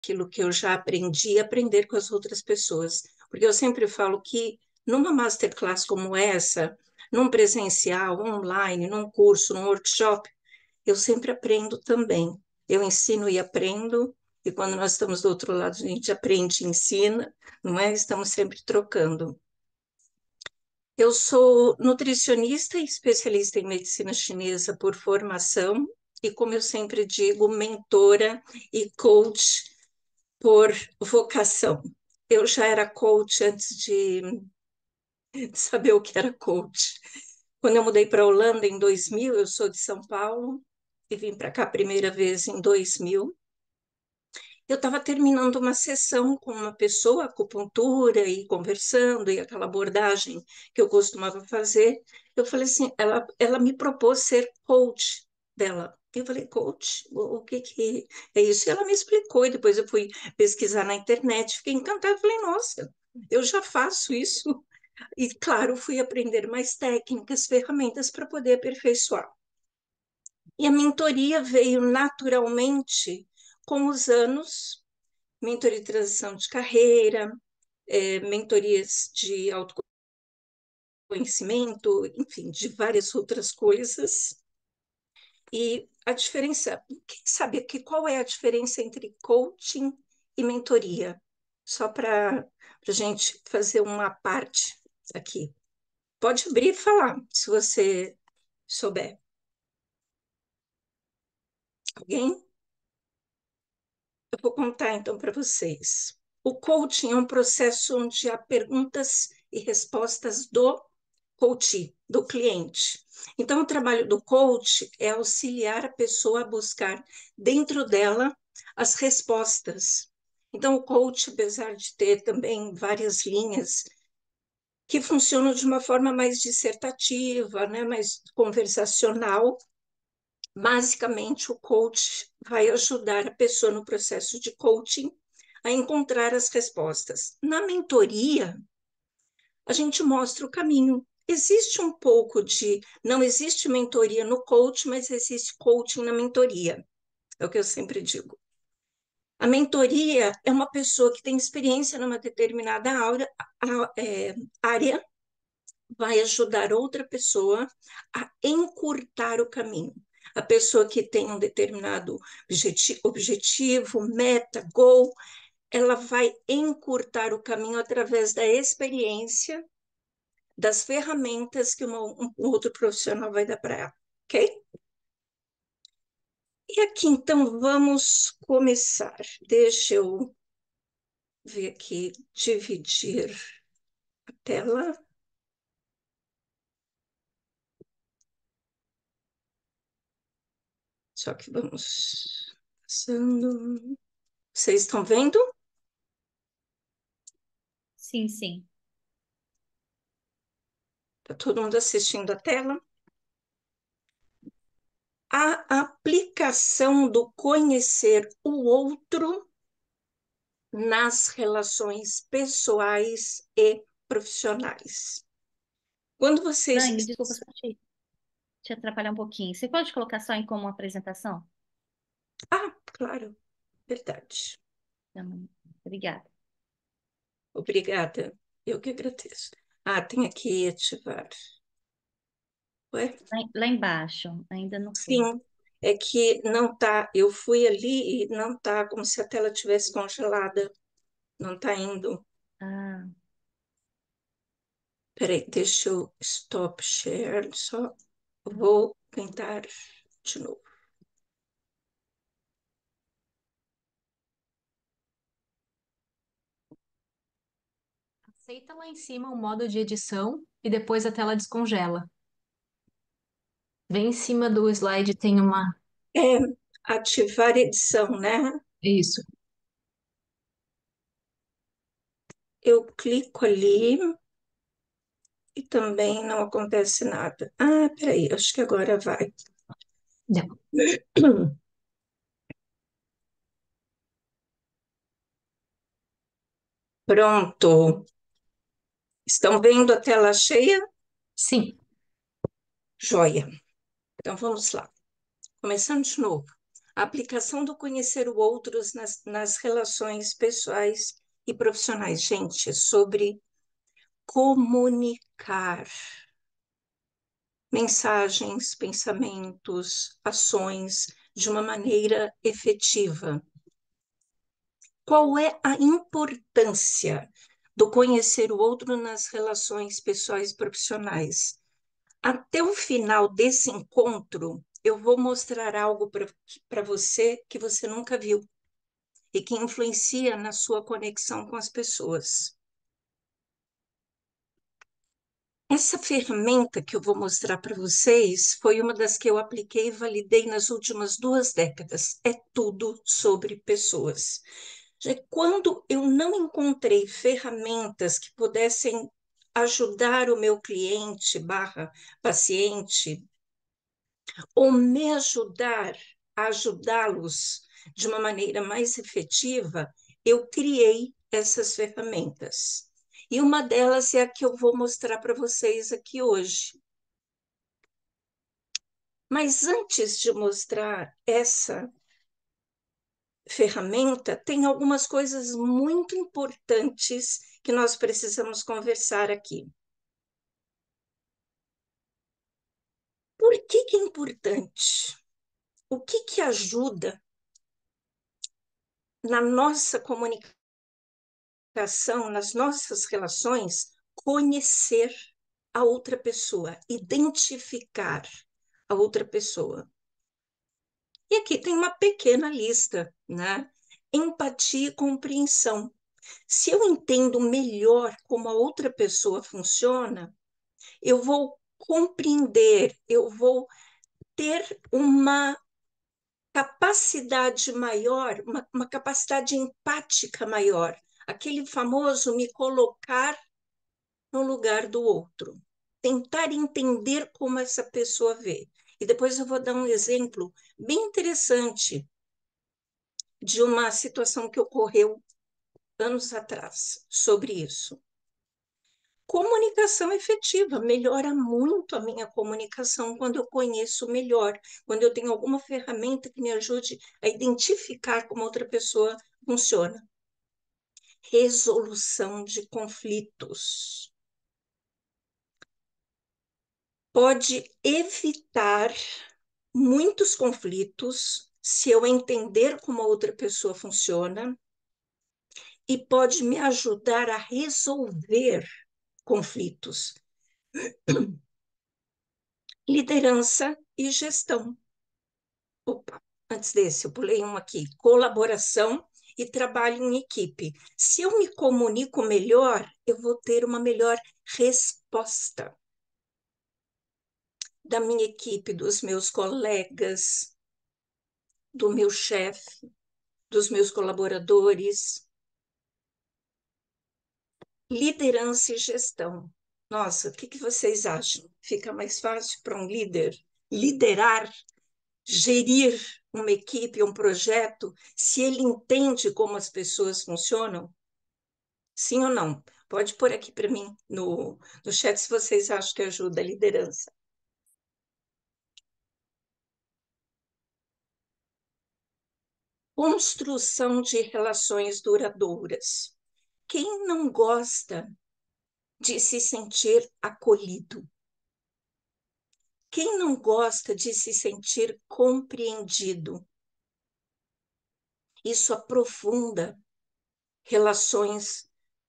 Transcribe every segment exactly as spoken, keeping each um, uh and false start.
aquilo que eu já aprendi e aprender com as outras pessoas. Porque eu sempre falo que numa masterclass como essa, num presencial, online, num curso, num workshop, eu sempre aprendo também. Eu ensino e aprendo, e quando nós estamos do outro lado, a gente aprende e ensina, não é? Estamos sempre trocando. Eu sou nutricionista e especialista em medicina chinesa por formação, e como eu sempre digo, mentora e coach por vocação. Eu já era coach antes de saber o que era coach. Quando eu mudei para a Holanda em dois mil, eu sou de São Paulo e vim para cá a primeira vez em dois mil. Eu estava terminando uma sessão com uma pessoa, acupuntura, e conversando, e aquela abordagem que eu costumava fazer. Eu falei assim, ela, ela me propôs ser coach dela. Eu falei, coach? O, o que que é isso? E ela me explicou, e depois eu fui pesquisar na internet, fiquei encantada, falei, nossa, eu já faço isso. E, claro, fui aprender mais técnicas, ferramentas para poder aperfeiçoar. E a mentoria veio naturalmente com os anos, mentoria de transição de carreira, é, mentorias de autoconhecimento, enfim, de várias outras coisas. E a diferença, quem sabe que qual é a diferença entre coaching e mentoria? Só para a gente fazer uma parte aqui. Pode abrir e falar, se você souber. Alguém? Eu vou contar então para vocês. O coaching é um processo onde há perguntas e respostas do coach, do cliente. Então, o trabalho do coach é auxiliar a pessoa a buscar dentro dela as respostas. Então, o coach, apesar de ter também várias linhas que funcionam de uma forma mais dissertativa, né, mais conversacional, basicamente, o coach vai ajudar a pessoa no processo de coaching a encontrar as respostas. Na mentoria, a gente mostra o caminho. Existe um pouco de. Não existe mentoria no coach, mas existe coaching na mentoria. É o que eu sempre digo. A mentoria é uma pessoa que tem experiência numa determinada área, é, área vai ajudar outra pessoa a encurtar o caminho. A pessoa que tem um determinado objeti objetivo, meta, goal, ela vai encurtar o caminho através da experiência, das ferramentas que uma, um outro profissional vai dar para ela, ok? E aqui, então, vamos começar. Deixa eu ver aqui, dividir a tela. Só que vamos passando. Vocês estão vendo? Sim, sim. Está todo mundo assistindo a tela? A aplicação do conhecer o outro nas relações pessoais e profissionais. Quando vocês. Dani, desculpa só te, te atrapalhar um pouquinho. Você pode colocar só em como apresentação? Ah, claro, verdade. Então, obrigada. Obrigada. Eu que agradeço. Ah, tem aqui ativar. Ué? Lá, lá embaixo, ainda não foi. Sim, é que não tá. Eu fui ali e não tá como se a tela tivesse congelada. Não tá indo. Ah, Peraí, deixa eu stop share. Só vou tentar de novo. Aceita lá em cima o modo de edição e depois a tela descongela. Bem em cima do slide tem uma. É ativar edição, né? Isso. Eu clico ali e também não acontece nada. Ah, peraí, acho que agora vai. Não. Pronto. Estão vendo a tela cheia? Sim. Joia. Então vamos lá. Começando de novo. A aplicação do conhecer o outro nas, nas relações pessoais e profissionais. Gente, é sobre comunicar mensagens, pensamentos, ações de uma maneira efetiva. Qual é a importância do conhecer o outro nas relações pessoais e profissionais? Até o final desse encontro, eu vou mostrar algo para você que você nunca viu e que influencia na sua conexão com as pessoas. Essa ferramenta que eu vou mostrar para vocês foi uma das que eu apliquei e validei nas últimas duas décadas. É tudo sobre pessoas. Quando eu não encontrei ferramentas que pudessem ajudar o meu cliente barra paciente ou me ajudar a ajudá-los de uma maneira mais efetiva, eu criei essas ferramentas. E uma delas é a que eu vou mostrar para vocês aqui hoje. Mas antes de mostrar essa ferramenta, tem algumas coisas muito importantes que nós precisamos conversar aqui. Por que que é importante? O que que ajuda na nossa comunicação, nas nossas relações, conhecer a outra pessoa, identificar a outra pessoa? E aqui tem uma pequena lista, né? Empatia e compreensão. Se eu entendo melhor como a outra pessoa funciona, eu vou compreender, eu vou ter uma capacidade maior, uma, uma capacidade empática maior, aquele famoso me colocar no lugar do outro, tentar entender como essa pessoa vê. E depois eu vou dar um exemplo bem interessante de uma situação que ocorreu anos atrás sobre isso. Comunicação efetiva melhora muito a minha comunicação quando eu conheço melhor, quando eu tenho alguma ferramenta que me ajude a identificar como outra pessoa funciona. Resolução de conflitos. Pode evitar muitos conflitos se eu entender como a outra pessoa funciona e pode me ajudar a resolver conflitos. Liderança e gestão. Opa, antes desse, eu pulei um aqui. Colaboração e trabalho em equipe. Se eu me comunico melhor, eu vou ter uma melhor resposta da minha equipe, dos meus colegas, do meu chefe, dos meus colaboradores. Liderança e gestão. Nossa, o que que vocês acham? Fica mais fácil para um líder liderar, gerir uma equipe, um projeto, se ele entende como as pessoas funcionam? Sim ou não? Pode pôr aqui para mim no, no chat se vocês acham que ajuda a liderança. Construção de relações duradouras. Quem não gosta de se sentir acolhido? Quem não gosta de se sentir compreendido? Isso aprofunda relações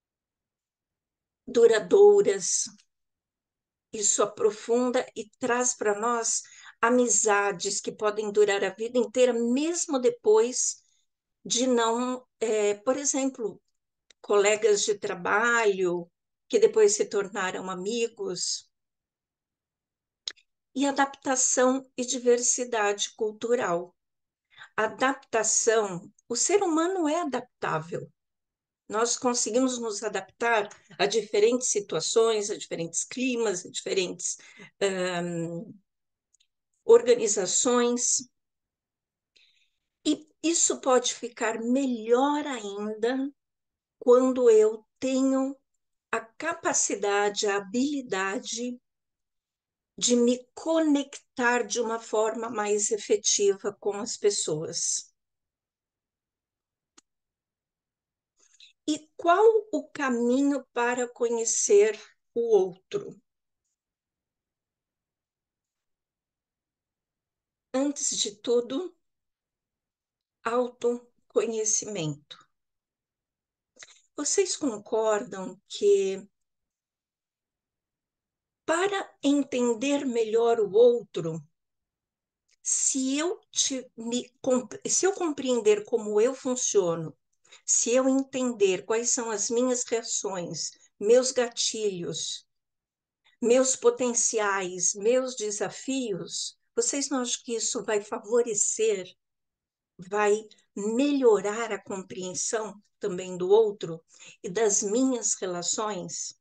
duradouras. Isso aprofunda e traz para nós amizades que podem durar a vida inteira, mesmo depois de não, é, por exemplo, colegas de trabalho que depois se tornaram amigos. E adaptação e diversidade cultural. Adaptação, o ser humano é adaptável. Nós conseguimos nos adaptar a diferentes situações, a diferentes climas, a diferentes um, organizações. E isso pode ficar melhor ainda quando eu tenho a capacidade, a habilidade de me conectar de uma forma mais efetiva com as pessoas. E qual o caminho para conhecer o outro? Antes de tudo, autoconhecimento. Vocês concordam que para entender melhor o outro, se eu, te, me, se eu compreender como eu funciono, se eu entender quais são as minhas reações, meus gatilhos, meus potenciais, meus desafios, vocês não acham que isso vai favorecer, vai melhorar a compreensão também do outro e das minhas relações?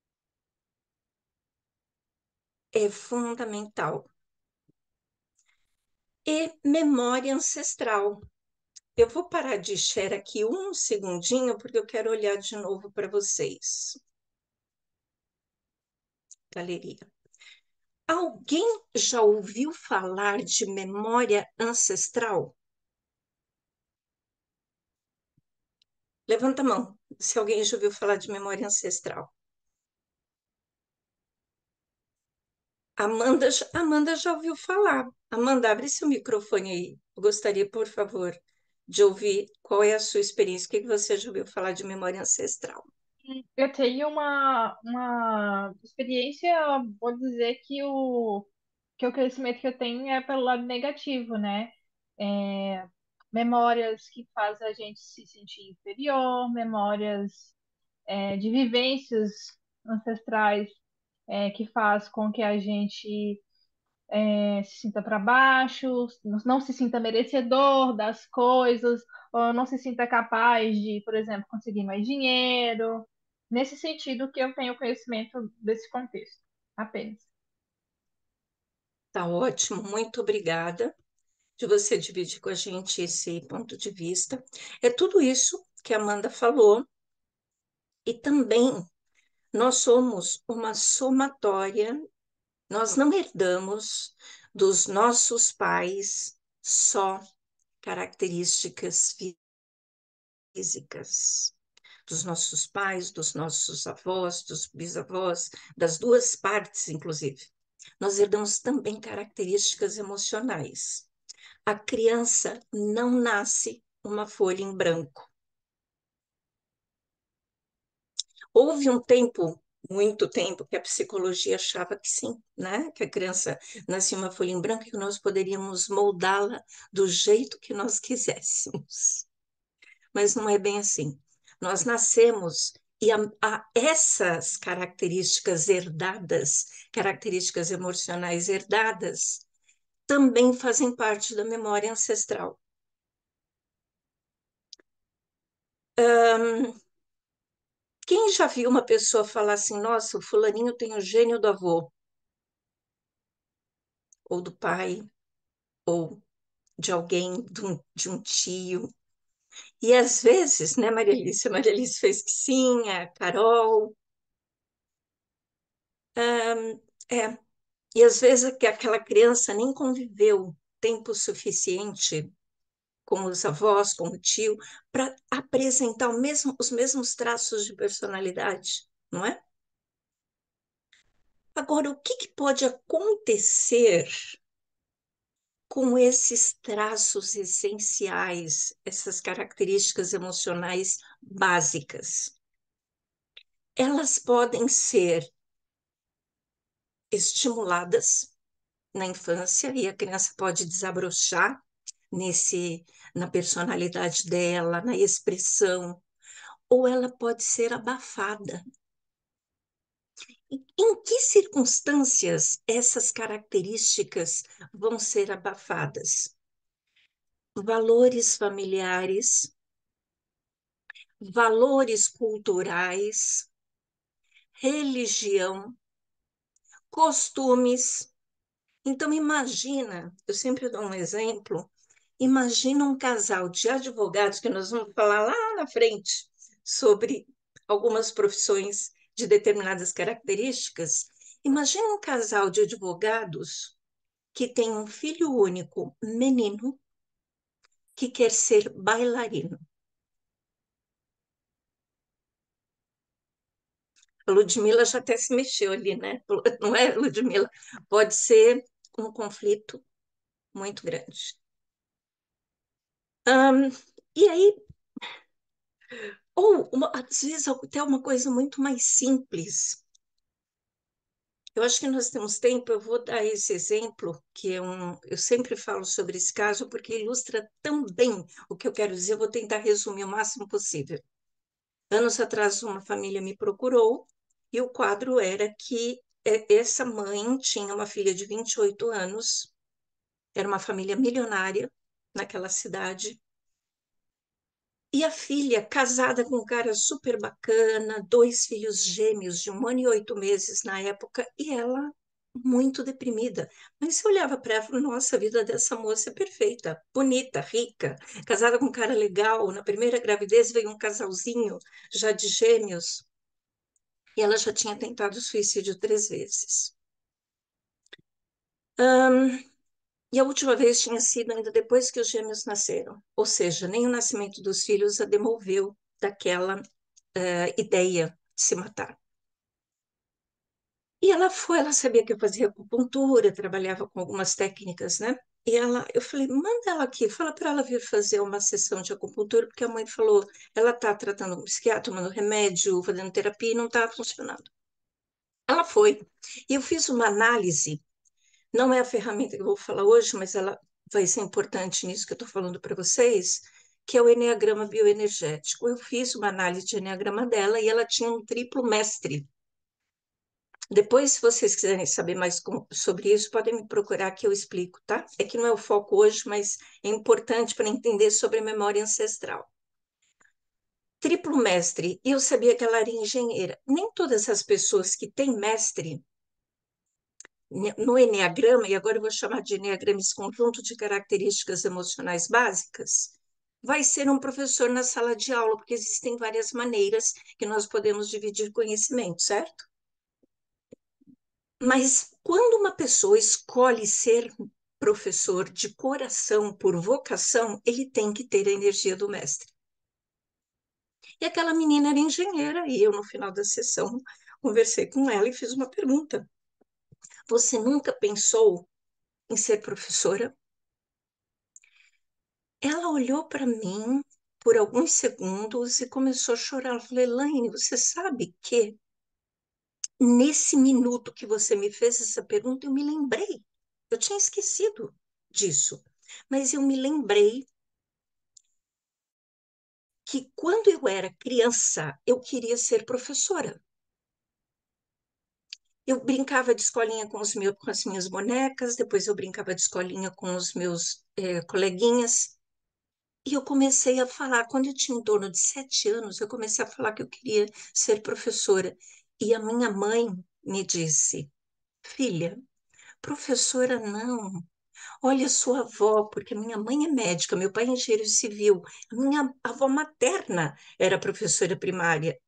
É fundamental. E memória ancestral. Eu vou parar de share aqui um segundinho, porque eu quero olhar de novo para vocês. Galeria. Alguém já ouviu falar de memória ancestral? Levanta a mão, se alguém já ouviu falar de memória ancestral. Amanda, Amanda já ouviu falar. Amanda, abre seu microfone aí. Eu gostaria, por favor, de ouvir qual é a sua experiência. O que você já ouviu falar de memória ancestral? Eu tenho uma, uma experiência, vou dizer que o, que o crescimento que eu tenho é pelo lado negativo, né? É, memórias que fazem a gente se sentir inferior, memórias é, de vivências ancestrais é, que faz com que a gente é, se sinta para baixo, não se sinta merecedor das coisas, ou não se sinta capaz de, por exemplo, conseguir mais dinheiro. Nesse sentido que eu tenho conhecimento desse contexto, apenas. Tá ótimo, muito obrigada de você dividir com a gente esse ponto de vista. É tudo isso que a Amanda falou, e também nós somos uma somatória, nós não herdamos dos nossos pais só características físicas, dos nossos pais, dos nossos avós, dos bisavós, das duas partes, inclusive. Nós herdamos também características emocionais. A criança não nasce uma folha em branco. Houve um tempo, muito tempo, que a psicologia achava que sim, né? Que a criança nascia uma folha em branco e que nós poderíamos moldá-la do jeito que nós quiséssemos. Mas não é bem assim. Nós nascemos e a, a essas características herdadas, características emocionais herdadas, também fazem parte da memória ancestral. Um, quem já viu uma pessoa falar assim, nossa, o fulaninho tem o gênio do avô, ou do pai, ou de alguém, de um, de um tio? E às vezes, né, Maria Alice? A Maria Alice fez que sim, a Carol. Um, é, e às vezes que aquela criança nem conviveu tempo suficiente com os avós, com o tio, para apresentar o mesmo, os mesmos traços de personalidade, não é? Agora, o que, que pode acontecer com esses traços essenciais, essas características emocionais básicas? Elas podem ser estimuladas na infância e a criança pode desabrochar nesse na personalidade dela, na expressão, ou ela pode ser abafada. Em que circunstâncias essas características vão ser abafadas? Valores familiares, valores culturais, religião, costumes. Então, imagina, eu sempre dou um exemplo, imagina um casal de advogados, que nós vamos falar lá na frente sobre algumas profissões de determinadas características. Imagina um casal de advogados que tem um filho único, menino, que quer ser bailarino. A Ludmilla já até se mexeu ali, né? Não é, Ludmilla? Pode ser um conflito muito grande. Um, e aí, ou uma, às vezes até uma coisa muito mais simples. Eu acho que nós temos tempo, eu vou dar esse exemplo, que é um, eu sempre falo sobre esse caso, porque ilustra tão bem o que eu quero dizer, eu vou tentar resumir o máximo possível. Anos atrás, uma família me procurou, e o quadro era que é, essa mãe tinha uma filha de vinte e oito anos, era uma família milionária naquela cidade, e a filha, casada com um cara super bacana, dois filhos gêmeos de um ano e oito meses na época, e ela muito deprimida. Mas eu olhava para ela e falava, nossa, a vida dessa moça é perfeita, bonita, rica, casada com um cara legal. Na primeira gravidez veio um casalzinho já de gêmeos, e ela já tinha tentado suicídio três vezes. Hum, e a última vez tinha sido ainda depois que os gêmeos nasceram. Ou seja, nem o nascimento dos filhos a demoveu daquela uh, ideia de se matar. E ela foi, ela sabia que eu fazia acupuntura, trabalhava com algumas técnicas, né? E ela, eu falei, manda ela aqui, fala para ela vir fazer uma sessão de acupuntura, porque a mãe falou, ela está tratando com psiquiatra, tomando remédio, fazendo terapia e não está funcionando. Ela foi. E eu fiz uma análise, não é a ferramenta que eu vou falar hoje, mas ela vai ser importante nisso que eu estou falando para vocês, que é o eneagrama bioenergético. Eu fiz uma análise de eneagrama dela e ela tinha um triplo mestre. Depois, se vocês quiserem saber mais com, sobre isso, podem me procurar que eu explico, tá? É que não é o foco hoje, mas é importante para entender sobre a memória ancestral. Triplo mestre, eu sabia que ela era engenheira. Nem todas as pessoas que têm mestre no eneagrama, e agora eu vou chamar de eneagrama esse conjunto de características emocionais básicas, vai ser um professor na sala de aula, porque existem várias maneiras que nós podemos dividir conhecimento, certo? Mas quando uma pessoa escolhe ser professor de coração, por vocação, ele tem que ter a energia do mestre. E aquela menina era engenheira, e eu, no final da sessão, conversei com ela e fiz uma pergunta. Você nunca pensou em ser professora? Ela olhou para mim por alguns segundos e começou a chorar. Eu falei, Elaine, você sabe que nesse minuto que você me fez essa pergunta, eu me lembrei. Eu tinha esquecido disso, mas eu me lembrei que quando eu era criança, eu queria ser professora. Eu brincava de escolinha com, os meus, com as minhas bonecas, depois eu brincava de escolinha com os meus eh, coleguinhas. E eu comecei a falar, quando eu tinha em torno de sete anos, eu comecei a falar que eu queria ser professora. E a minha mãe me disse, filha, professora não. Olha, sua avó, porque minha mãe é médica, meu pai é engenheiro civil, a minha avó materna era professora primária.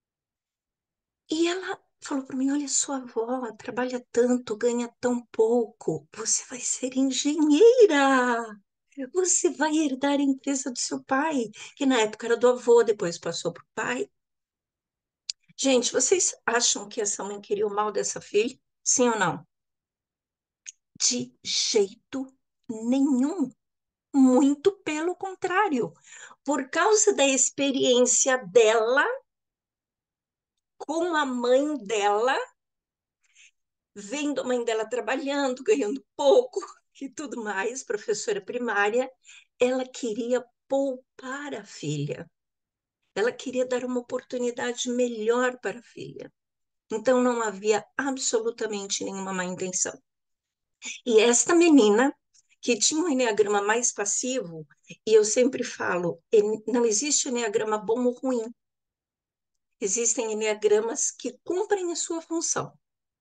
E ela falou para mim: olha, sua avó trabalha tanto, ganha tão pouco, você vai ser engenheira. Você vai herdar a empresa do seu pai, que na época era do avô, depois passou para o pai. Gente, vocês acham que essa mãe queria o mal dessa filha? Sim ou não? De jeito nenhum. Muito pelo contrário. Por causa da experiência dela com a mãe dela, vendo a mãe dela trabalhando, ganhando pouco e tudo mais, professora primária, ela queria poupar a filha. Ela queria dar uma oportunidade melhor para a filha. Então não havia absolutamente nenhuma má intenção. E esta menina, que tinha um enneagrama mais passivo, e eu sempre falo, não existe enneagrama bom ou ruim. Existem enneagramas que cumprem a sua função.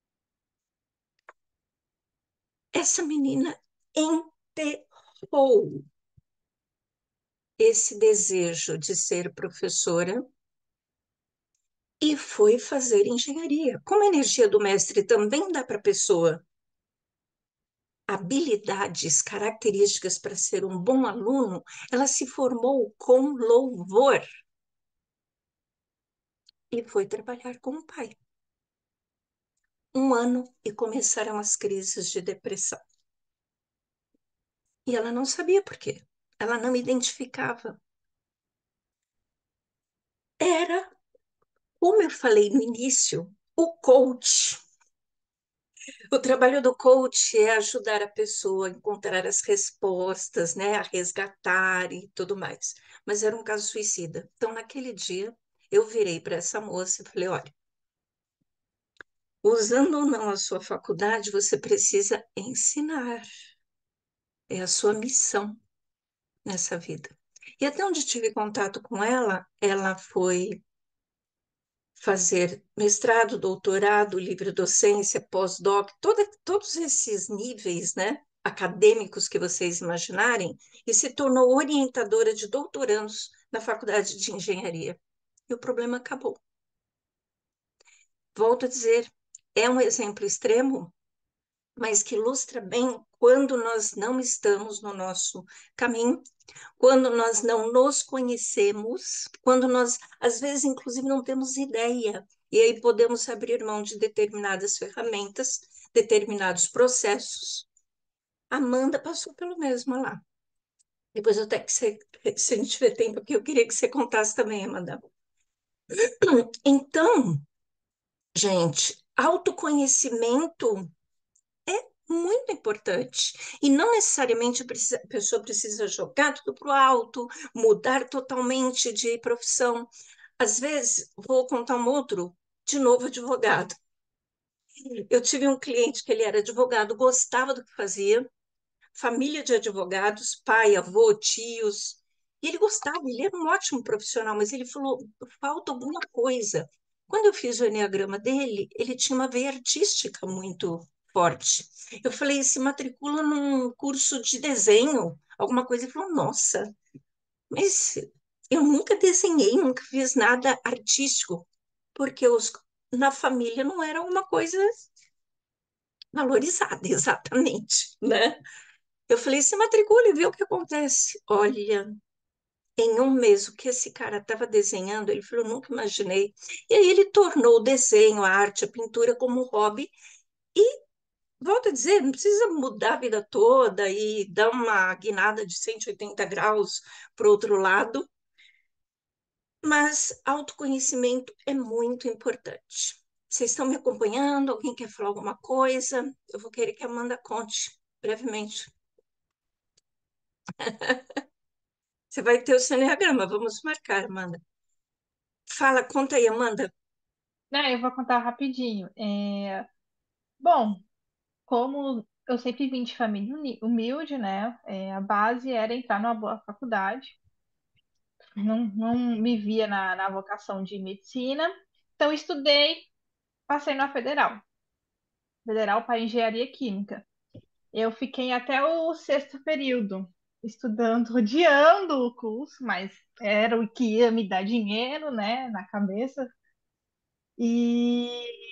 Essa menina enterrou esse desejo de ser professora e foi fazer engenharia. Como a energia do mestre também dá para a pessoa habilidades, características para ser um bom aluno, ela se formou com louvor e foi trabalhar com o pai. Um ano e começaram as crises de depressão. E ela não sabia por quê. Ela não identificava. Era, como eu falei no início, o coach. O trabalho do coach é ajudar a pessoa a encontrar as respostas, né, a resgatar e tudo mais. Mas era um caso suicida. Então, naquele dia, eu virei para essa moça e falei: olha, usando ou não a sua faculdade, você precisa ensinar. É a sua missão nessa vida. E até onde tive contato com ela, ela foi fazer mestrado, doutorado, livre-docência, pós-doc, toda- todos esses níveis, né, acadêmicos que vocês imaginarem, e se tornou orientadora de doutorandos na Faculdade de Engenharia. E o problema acabou. Volto a dizer, é um exemplo extremo, mas que ilustra bem quando nós não estamos no nosso caminho, quando nós não nos conhecemos, quando nós, às vezes, inclusive, não temos ideia, e aí podemos abrir mão de determinadas ferramentas, determinados processos. Amanda passou pelo mesmo lá. Depois, até que você, se a gente tiver tempo aqui, eu queria que você contasse também, Amanda. Então, gente, autoconhecimento muito importante. E não necessariamente precisa- a pessoa precisa jogar tudo para o alto, mudar totalmente de profissão. Às vezes, vou contar um outro, de novo, advogado. Eu tive um cliente que ele era advogado, gostava do que fazia, família de advogados, pai, avô, tios, e ele gostava, ele era um ótimo profissional, mas ele falou, falta alguma coisa. Quando eu fiz o enneagrama dele, ele tinha uma veia artística muito forte. Eu falei, se matricula num curso de desenho, alguma coisa. Ele falou, nossa, mas eu nunca desenhei, nunca fiz nada artístico, porque os, na família não era uma coisa valorizada, exatamente, né? Eu falei, se matricula e vê o que acontece. Olha, em um mês, o que esse cara estava desenhando, ele falou, nunca imaginei. E aí ele tornou o desenho, a arte, a pintura como um hobby. E, volto a dizer, não precisa mudar a vida toda e dar uma guinada de cento e oitenta graus para o outro lado, mas autoconhecimento é muito importante. Vocês estão me acompanhando? Alguém quer falar alguma coisa? Eu vou querer que a Amanda conte brevemente. Você vai ter o seu enneagrama, vamos marcar, Amanda. Fala, conta aí, Amanda. Né, eu vou contar rapidinho. É, bom, como eu sempre vim de família uni- humilde, né? É, a base era entrar numa boa faculdade. Não, não me via na, na vocação de medicina. Então, estudei, passei na federal. Federal para engenharia química. Eu fiquei até o sexto período estudando, odiando o curso, mas era o que ia me dar dinheiro, né, na cabeça. E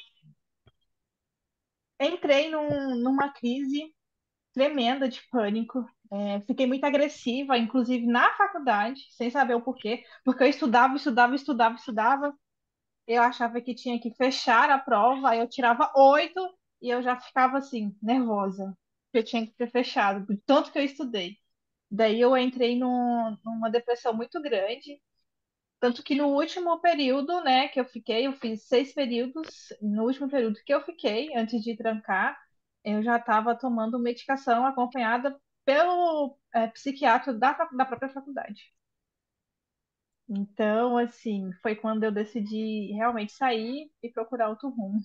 entrei num- numa crise tremenda de pânico. É, fiquei muito agressiva, inclusive na faculdade, sem saber o porquê, porque eu estudava, estudava, estudava, estudava. Eu achava que tinha que fechar a prova, aí eu tirava oito e eu já ficava assim, nervosa, que eu tinha que ter fechado, de tanto que eu estudei. Daí eu entrei num- numa depressão muito grande, tanto que no último período, né, que eu fiquei, eu fiz seis períodos, no último período que eu fiquei, antes de trancar, eu já estava tomando medicação acompanhada pelo é, psiquiatra da, fac- da própria faculdade. Então, assim, foi quando eu decidi realmente sair e procurar outro rumo.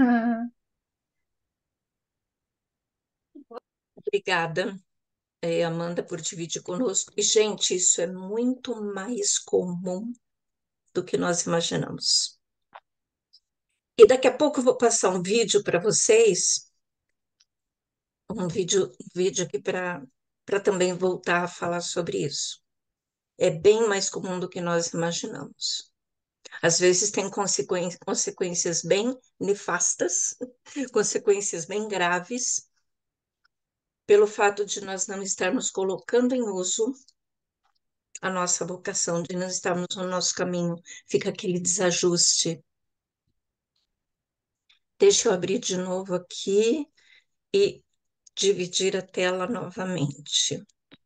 Obrigada, eh, Amanda, por dividir conosco. E, gente, isso é muito mais comum do que nós imaginamos. E daqui a pouco eu vou passar um vídeo para vocês, um vídeo, um vídeo aqui para para também voltar a falar sobre isso. É bem mais comum do que nós imaginamos. Às vezes tem consequen- consequências bem nefastas, consequências bem graves, pelo fato de nós não estarmos colocando em uso a nossa vocação, de não estarmos no nosso caminho, fica aquele desajuste. Deixa eu abrir de novo aqui e dividir a tela novamente.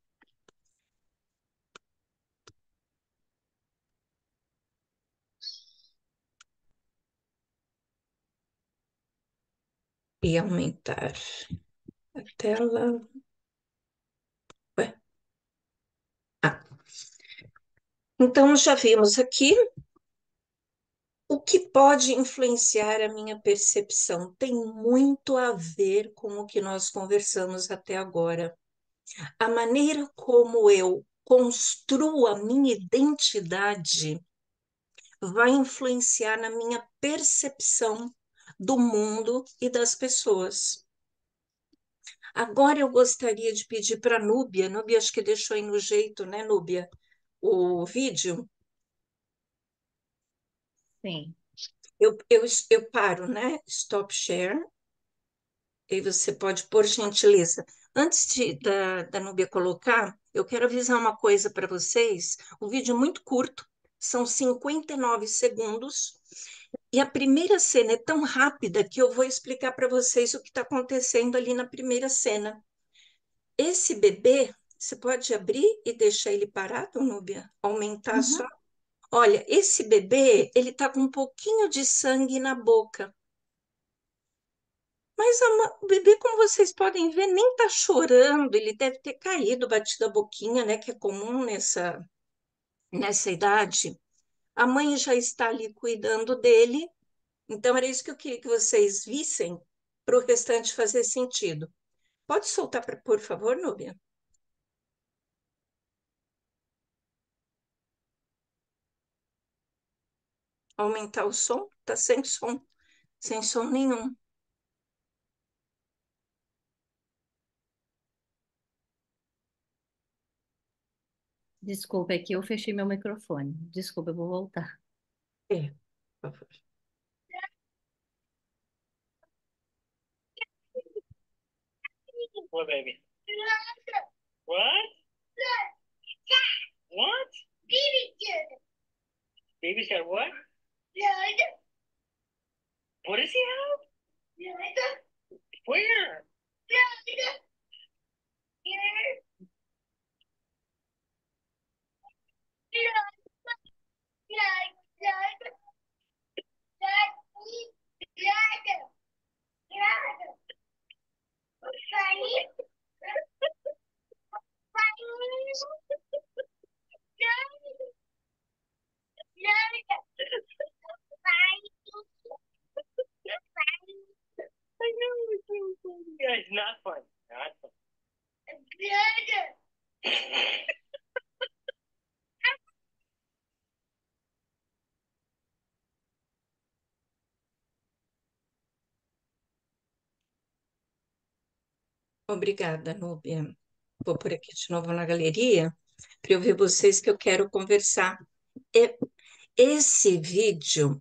E aumentar a tela. Ué. Ah. Então, já vimos aqui o que pode influenciar a minha percepção. Tem muito a ver com o que nós conversamos até agora. A maneira como eu construo a minha identidade vai influenciar na minha percepção do mundo e das pessoas. Agora eu gostaria de pedir para a Núbia, Núbia acho que deixou aí no jeito, né, Núbia, o vídeo. Sim. Eu, eu, eu paro, né? Stop share. E você pode, por gentileza. Antes de, da, da Núbia colocar, eu quero avisar uma coisa para vocês. O vídeo é muito curto, são cinquenta e nove segundos. E a primeira cena é tão rápida que eu vou explicar para vocês o que está acontecendo ali na primeira cena. Esse bebê, você pode abrir e deixar ele parado, Núbia? Aumentar só? Uhum. Olha, esse bebê, ele está com um pouquinho de sangue na boca. Mas a ma- o bebê, como vocês podem ver, nem está chorando. Ele deve ter caído, batido a boquinha, né? Que é comum nessa, nessa idade. A mãe já está ali cuidando dele. Então, era isso que eu queria que vocês vissem para o restante fazer sentido. Pode soltar, pra- por favor, Núbia? Aumentar o som? Tá sem som, sem som nenhum. Desculpa, é que eu fechei meu microfone. Desculpa, eu vou voltar. É, por favor. What, baby? What? What? Baby's got what? What does he have? Where? I know it's so funny. Yeah, it's not fun. Not fun. Obrigada, Núbia. Vou por aqui de novo na galeria para eu ver vocês que eu quero conversar. E- Esse vídeo,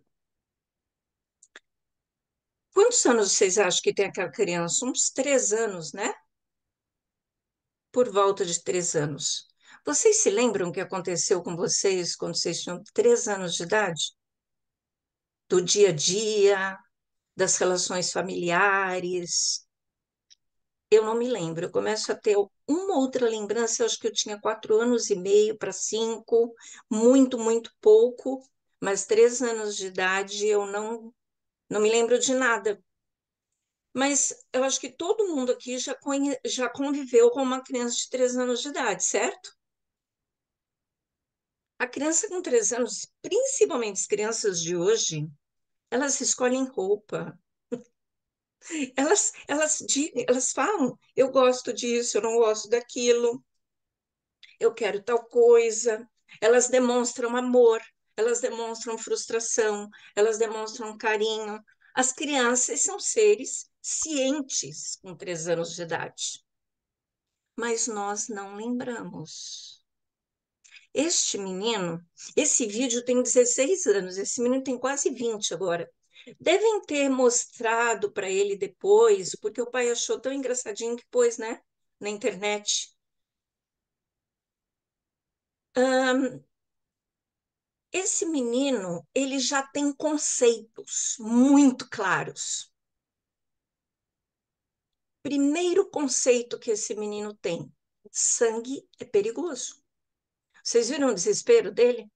quantos anos vocês acham que tem aquela criança? Uns três anos, né? Por volta de três anos. Vocês se lembram o que aconteceu com vocês quando vocês tinham três anos de idade? Do dia a dia, das relações familiares? Eu não me lembro. Eu começo a ter uma outra lembrança. Eu acho que eu tinha quatro anos e meio para cinco, muito, muito pouco, mas três anos de idade eu não, não me lembro de nada. Mas eu acho que todo mundo aqui já, conhe... já conviveu com uma criança de três anos de idade, certo? A criança com três anos, principalmente as crianças de hoje, elas escolhem roupa. Elas, elas, di- elas falam, eu gosto disso, eu não gosto daquilo, eu quero tal coisa. Elas demonstram amor, elas demonstram frustração, elas demonstram carinho. As crianças são seres cientes com três anos de idade, mas nós não lembramos. Este menino, esse vídeo tem dezesseis anos, esse menino tem quase vinte agora. Devem ter mostrado para ele depois, porque o pai achou tão engraçadinho que pôs, né, na internet. Ahn, esse menino, ele já tem conceitos muito claros. Primeiro conceito que esse menino tem: sangue é perigoso. Vocês viram o desespero dele?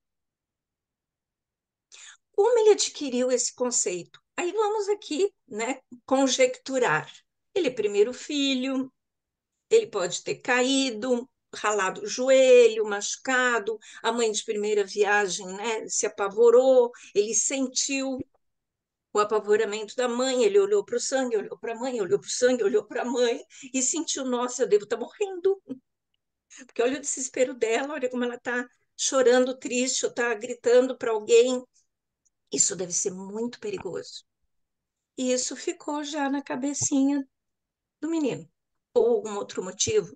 Como ele adquiriu esse conceito? Aí vamos aqui, né, conjecturar. Ele é primeiro filho, ele pode ter caído, ralado o joelho, machucado, a mãe de primeira viagem, né, se apavorou, ele sentiu o apavoramento da mãe, ele olhou para o sangue, olhou para a mãe, olhou para o sangue, olhou para a mãe e sentiu, nossa, eu devo estar morrendo, porque olha o desespero dela, olha como ela está chorando, triste, ou está gritando para alguém. Isso deve ser muito perigoso. E isso ficou já na cabecinha do menino. Ou algum outro motivo?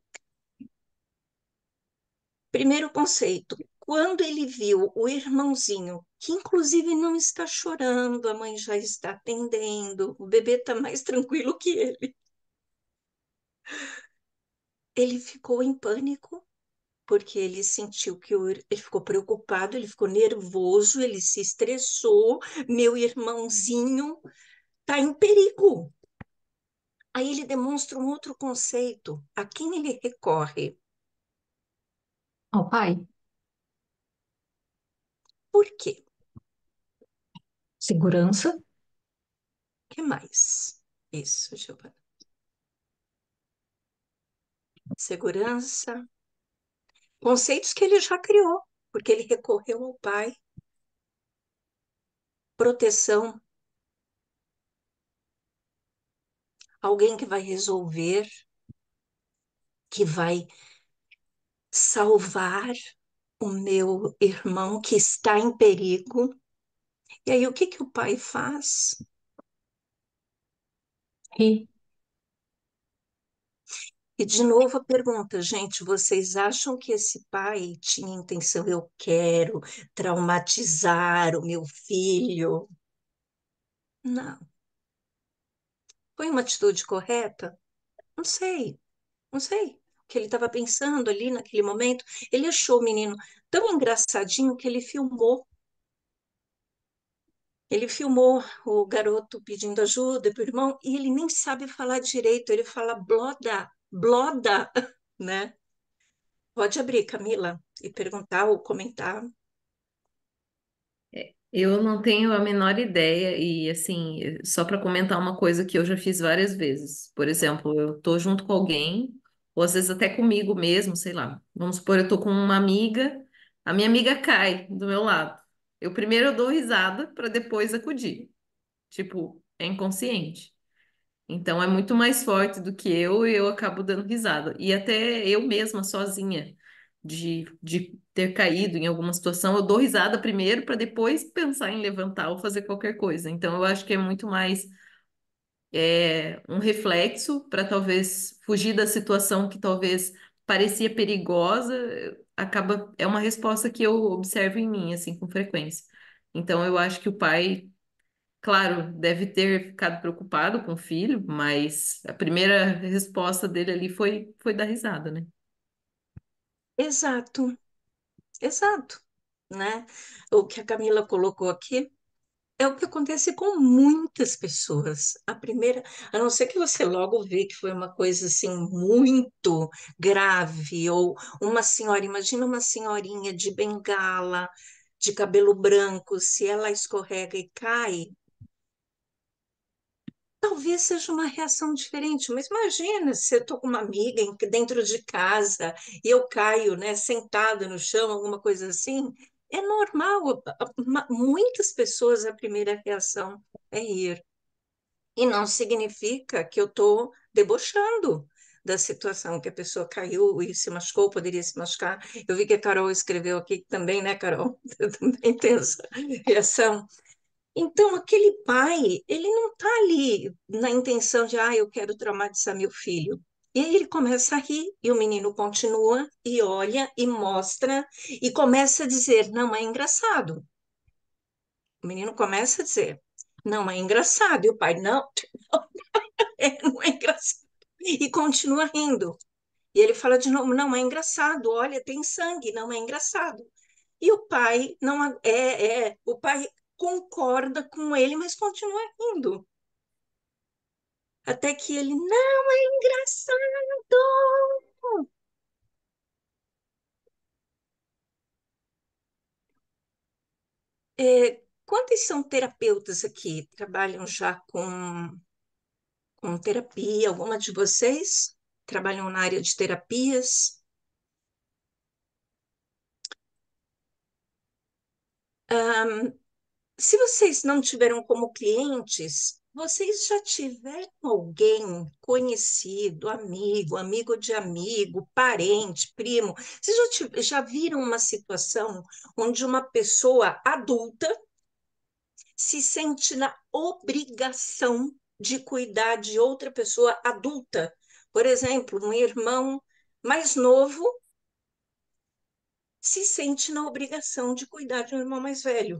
Primeiro conceito, quando ele viu o irmãozinho, que inclusive não está chorando, a mãe já está atendendo, o bebê está mais tranquilo que ele. Ele ficou em pânico, porque ele sentiu que o, ele ficou preocupado, ele ficou nervoso, ele se estressou, meu irmãozinho está em perigo. Aí ele demonstra um outro conceito. A quem ele recorre? Ao pai, Por quê? segurança, O que mais? Isso, Giovana. Segurança. Conceitos que ele já criou, porque ele recorreu ao pai. Proteção. Alguém que vai resolver, que vai salvar o meu irmão que está em perigo. E aí, o que que o pai faz? ri. E de novo a pergunta, gente, vocês acham que esse pai tinha intenção, eu quero traumatizar o meu filho? Não. Foi uma atitude correta? Não sei, não sei. O que ele estava pensando ali naquele momento. Ele achou o menino tão engraçadinho que ele filmou. Ele filmou o garoto pedindo ajuda para o irmão e ele nem sabe falar direito. Ele fala bloda, bloda, né? Pode abrir, Camila, e perguntar ou comentar. Eu não tenho a menor ideia e assim, só para comentar uma coisa que eu já fiz várias vezes. Por exemplo, eu tô junto com alguém, ou às vezes até comigo mesmo, sei lá. Vamos supor, eu tô com uma amiga, a minha amiga cai do meu lado. Eu primeiro eu dou risada para depois acudir. Tipo, é inconsciente. Então é muito mais forte do que eu e eu acabo dando risada. E até eu mesma, sozinha, de, de ter caído em alguma situação, eu dou risada primeiro para depois pensar em levantar ou fazer qualquer coisa. Então eu acho que é muito mais é, um reflexo para talvez fugir da situação que talvez parecia perigosa, acaba, é uma resposta que eu observo em mim, assim, com frequência. Então eu acho que o pai. Claro, deve ter ficado preocupado com o filho, mas a primeira resposta dele ali foi, foi dar risada, né? Exato, exato, né? O que a Camila colocou aqui é o que acontece com muitas pessoas. A primeira, a não ser que você logo vê que foi uma coisa assim muito grave, ou uma senhora, imagina uma senhorinha de bengala, de cabelo branco, se ela escorrega e cai, talvez seja uma reação diferente, mas imagina se eu estou com uma amiga em- dentro de casa e eu caio, né, sentada no chão, alguma coisa assim, é normal. A- a- ma- Muitas pessoas a primeira reação é rir. E não significa que eu estou debochando da situação, que a pessoa caiu e se machucou, poderia se machucar. Eu vi que a Carol escreveu aqui também, né, Carol? Eu também tenho essa reação. Então, aquele pai, ele não está ali na intenção de, ah, eu quero traumatizar meu filho. E aí ele começa a rir, e o menino continua, e olha, e mostra, e começa a dizer, não é engraçado. O menino começa a dizer, não é engraçado. E o pai, não, é, não é engraçado. E continua rindo. E ele fala de novo, não é engraçado, olha, tem sangue, não é engraçado. E o pai não é, é, o pai concorda com ele, mas continua rindo. Até que ele, não é engraçado. É, quantos são terapeutas aqui? Trabalham já com, com terapia? Alguma de vocês trabalham na área de terapias? Ahn, Se vocês não tiveram como clientes, vocês já tiveram alguém conhecido, amigo, amigo de amigo, parente, primo? Vocês já, tive- já viram uma situação onde uma pessoa adulta se sente na obrigação de cuidar de outra pessoa adulta? Por exemplo, um irmão mais novo se sente na obrigação de cuidar de um irmão mais velho.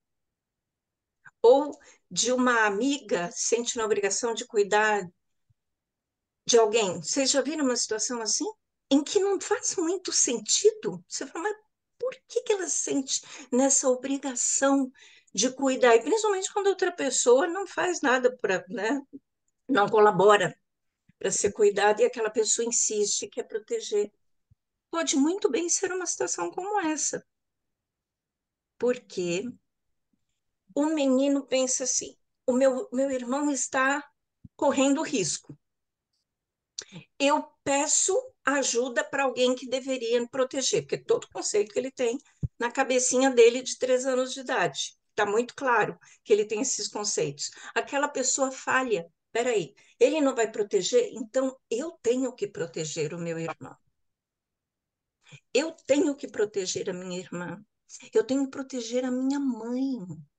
Ou de uma amiga sente na obrigação de cuidar de alguém. Vocês já viram uma situação assim? Em que não faz muito sentido? Você fala, mas por que que ela se sente nessa obrigação de cuidar? E principalmente quando outra pessoa não faz nada para, né? Não colabora para ser cuidada e aquela pessoa insiste, quer proteger. Pode muito bem ser uma situação como essa, porque o menino pensa assim: o meu, meu irmão está correndo risco. Eu peço ajuda para alguém que deveria me proteger, porque todo o conceito que ele tem na cabecinha dele de três anos de idade. Está muito claro que ele tem esses conceitos. Aquela pessoa falha. Peraí, ele não vai proteger, então eu tenho que proteger o meu irmão. Eu tenho que proteger a minha irmã. Eu tenho que proteger a minha mãe.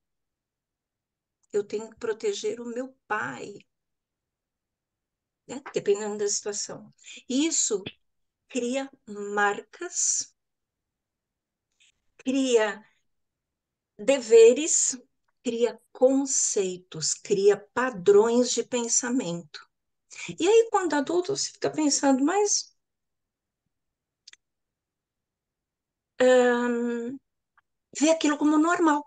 Eu tenho que proteger o meu pai, né? Dependendo da situação. Isso cria marcas, cria deveres, cria conceitos, cria padrões de pensamento. E aí, quando adulto, você fica pensando, mas hum, vê aquilo como normal,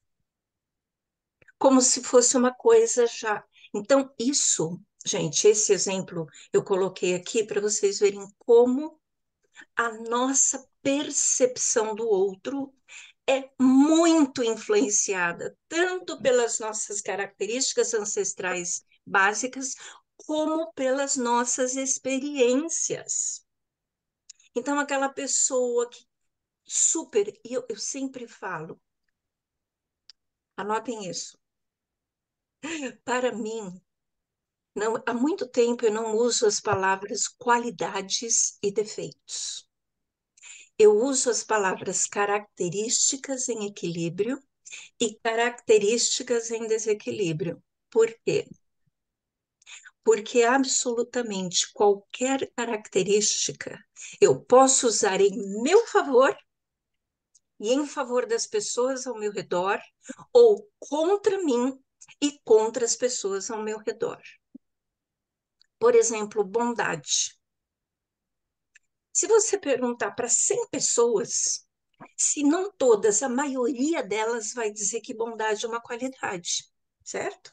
como se fosse uma coisa já. Então, isso, gente, esse exemplo eu coloquei aqui para vocês verem como a nossa percepção do outro é muito influenciada tanto pelas nossas características ancestrais básicas, como pelas nossas experiências. Então, aquela pessoa que super, e eu, eu sempre falo, anotem isso, para mim, não, há muito tempo eu não uso as palavras qualidades e defeitos. Eu uso as palavras características em equilíbrio e características em desequilíbrio. Por quê? Porque absolutamente qualquer característica eu posso usar em meu favor e em favor das pessoas ao meu redor, ou contra mim e contra as pessoas ao meu redor. Por exemplo, bondade. Se você perguntar para cem pessoas, se não todas, a maioria delas vai dizer que bondade é uma qualidade, certo?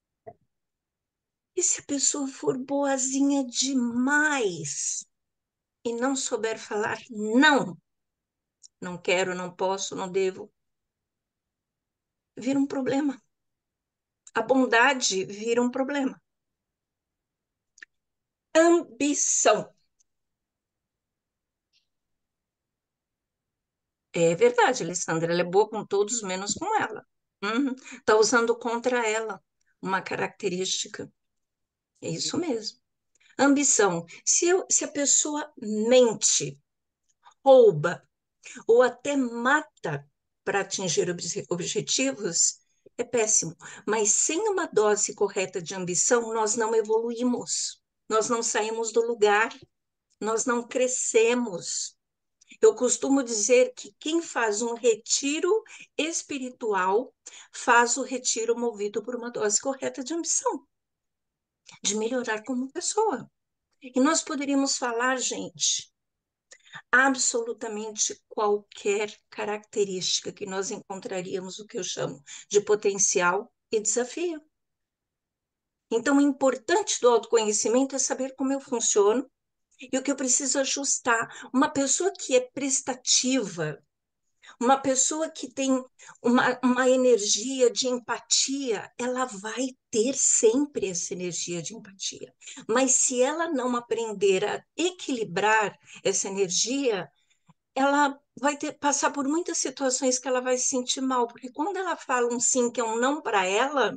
E se a pessoa for boazinha demais e não souber falar não, não quero, não posso, não devo, vira um problema. A bondade vira um problema. Ambição. É verdade, Alessandra, ela é boa com todos, menos com ela. Uhum. Tá usando contra ela uma característica. É isso mesmo. Ambição. Se, eu, se a pessoa mente, rouba ou até mata para atingir obje- objetivos, é péssimo. Mas sem uma dose correta de ambição, nós não evoluímos. nós não saímos do lugar, nós não crescemos. Eu costumo dizer que quem faz um retiro espiritual faz o retiro movido por uma dose correta de ambição, de melhorar como pessoa. E nós poderíamos falar, gente, absolutamente qualquer característica que nós encontraríamos, o que eu chamo de potencial e desafio. Então, o importante do autoconhecimento é saber como eu funciono e o que eu preciso ajustar. Uma pessoa que é prestativa, uma pessoa que tem uma, uma energia de empatia, ela vai ter sempre essa energia de empatia. Mas se ela não aprender a equilibrar essa energia, ela vai ter, passar por muitas situações que ela vai se sentir mal, porque quando ela fala um sim que é um não para ela,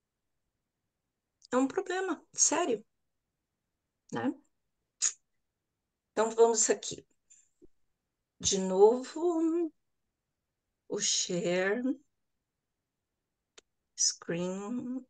é um problema, sério, né? Então vamos aqui. De novo, o share screen.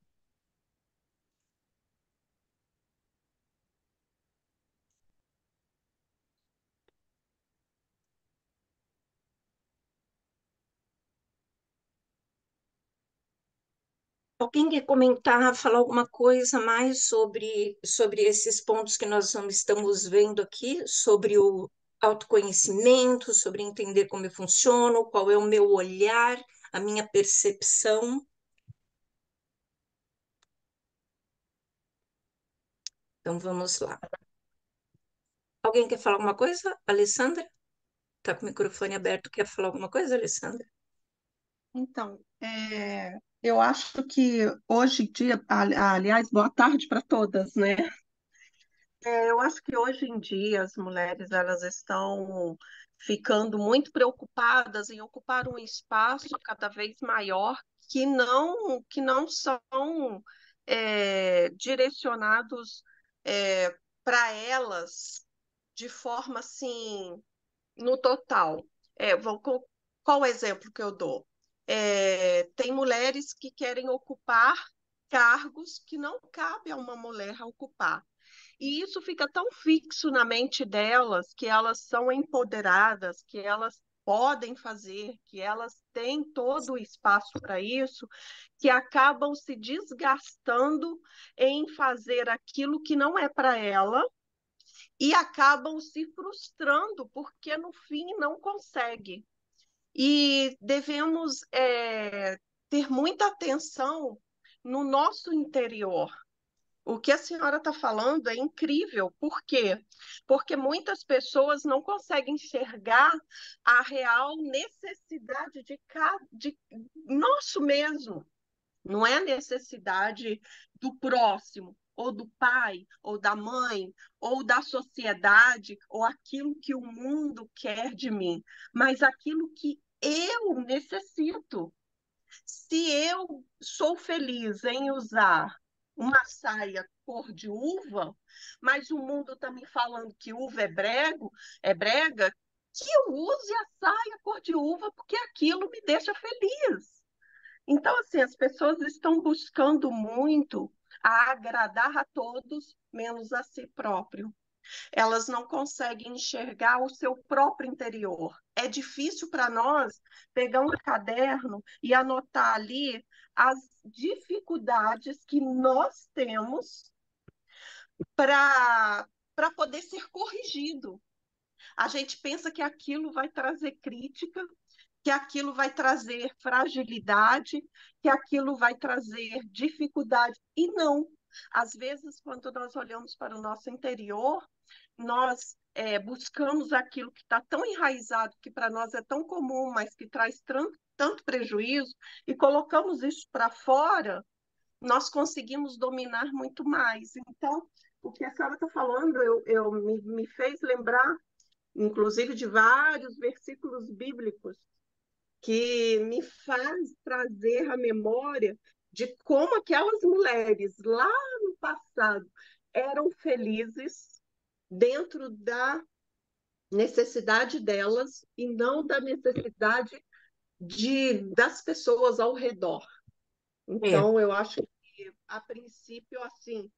Alguém quer comentar, falar alguma coisa mais sobre, sobre esses pontos que nós estamos vendo aqui, sobre o autoconhecimento, sobre entender como eu funciono, qual é o meu olhar, a minha percepção? Então vamos lá. Alguém quer falar alguma coisa? Alessandra? Está com o microfone aberto, quer falar alguma coisa, Alessandra? Então, é, eu acho que hoje em dia, ali- aliás, boa tarde para todas, né? É, eu acho que hoje em dia as mulheres elas estão ficando muito preocupadas em ocupar um espaço cada vez maior que não que não são é, direcionados para elas de forma assim no total. É, vou, co- qual o exemplo que eu dou? É, tem mulheres que querem ocupar cargos que não cabe a uma mulher ocupar. E isso fica tão fixo na mente delas que elas são empoderadas, que elas podem fazer, que elas têm todo o espaço para isso, que acabam se desgastando em fazer aquilo que não é para ela e acabam se frustrando porque no fim não consegue. E devemos é, ter muita atenção no nosso interior. O que a senhora está falando é incrível. Por quê? Porque muitas pessoas não conseguem enxergar a real necessidade de, de nosso mesmo. Não é a necessidade do próximo, ou do pai, ou da mãe, ou da sociedade, ou aquilo que o mundo quer de mim, mas aquilo que eu necessito. Se eu sou feliz em usar uma saia cor de uva, mas o mundo está me falando que uva é brego, é brega, que eu use a saia cor de uva porque aquilo me deixa feliz. Então, assim, as pessoas estão buscando muito a agradar a todos, menos a si próprio. Elas não conseguem enxergar o seu próprio interior. É difícil para nós pegar um caderno e anotar ali as dificuldades que nós temos para para poder ser corrigido. A gente pensa que aquilo vai trazer crítica, que aquilo vai trazer fragilidade, que aquilo vai trazer dificuldade. E não. Às vezes, quando nós olhamos para o nosso interior, nós é, buscamos aquilo que está tão enraizado, que para nós é tão comum, mas que traz tanto, tanto prejuízo, e colocamos isso para fora, nós conseguimos dominar muito mais. Então, o que a senhora está falando, eu, eu me, me fez lembrar, inclusive, de vários versículos bíblicos que me faz trazer a memória de como aquelas mulheres lá no passado eram felizes dentro da necessidade delas e não da necessidade de, das pessoas ao redor. É, Então, eu acho que, a princípio, assim,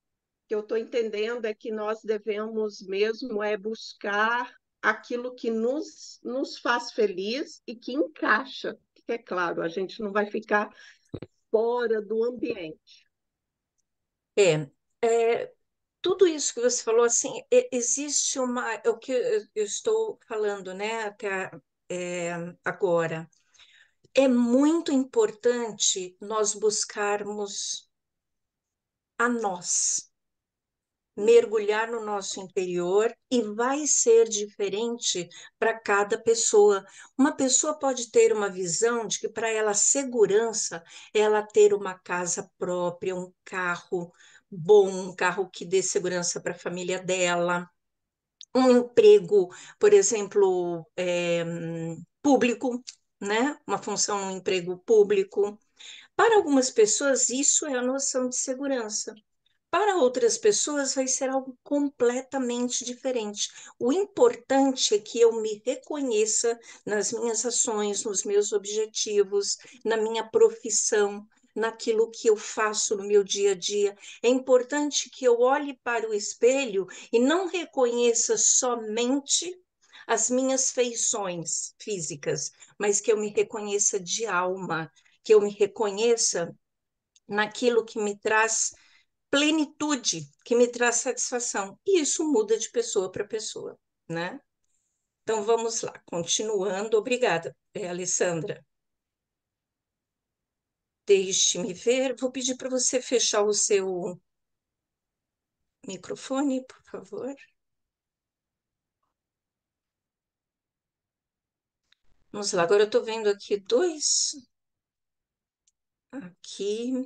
que eu estou entendendo é que nós devemos mesmo é buscar aquilo que nos, nos faz feliz e que encaixa. Porque, é claro, a gente não vai ficar fora do ambiente. É, é, tudo isso que você falou, assim, e- existe uma, é o que eu eu estou falando, né, até é, agora. É muito importante nós buscarmos a nós, mergulhar no nosso interior e vai ser diferente para cada pessoa. Uma pessoa pode ter uma visão de que para ela segurança é ela ter uma casa própria, um carro bom, um carro que dê segurança para a família dela, um emprego, por exemplo, é, público, né? Uma função, um emprego público. Para algumas pessoas, isso é a noção de segurança. Para outras pessoas, vai ser algo completamente diferente. O importante é que eu me reconheça nas minhas ações, nos meus objetivos, na minha profissão, naquilo que eu faço no meu dia a dia. É importante que eu olhe para o espelho e não reconheça somente as minhas feições físicas, mas que eu me reconheça de alma, que eu me reconheça naquilo que me traz plenitude, que me traz satisfação. E isso muda de pessoa para pessoa, né? Então vamos lá, continuando. Obrigada, eh, Alessandra. Deixe-me ver. Vou pedir para você fechar o seu microfone, por favor. Vamos lá, agora eu estou vendo aqui dois. Aqui.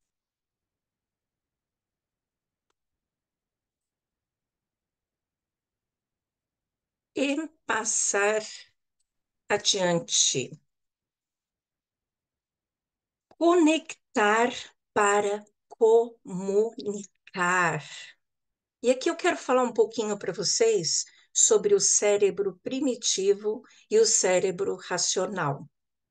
E passar adiante. Conectar para comunicar. E aqui eu quero falar um pouquinho para vocês sobre o cérebro primitivo e o cérebro racional.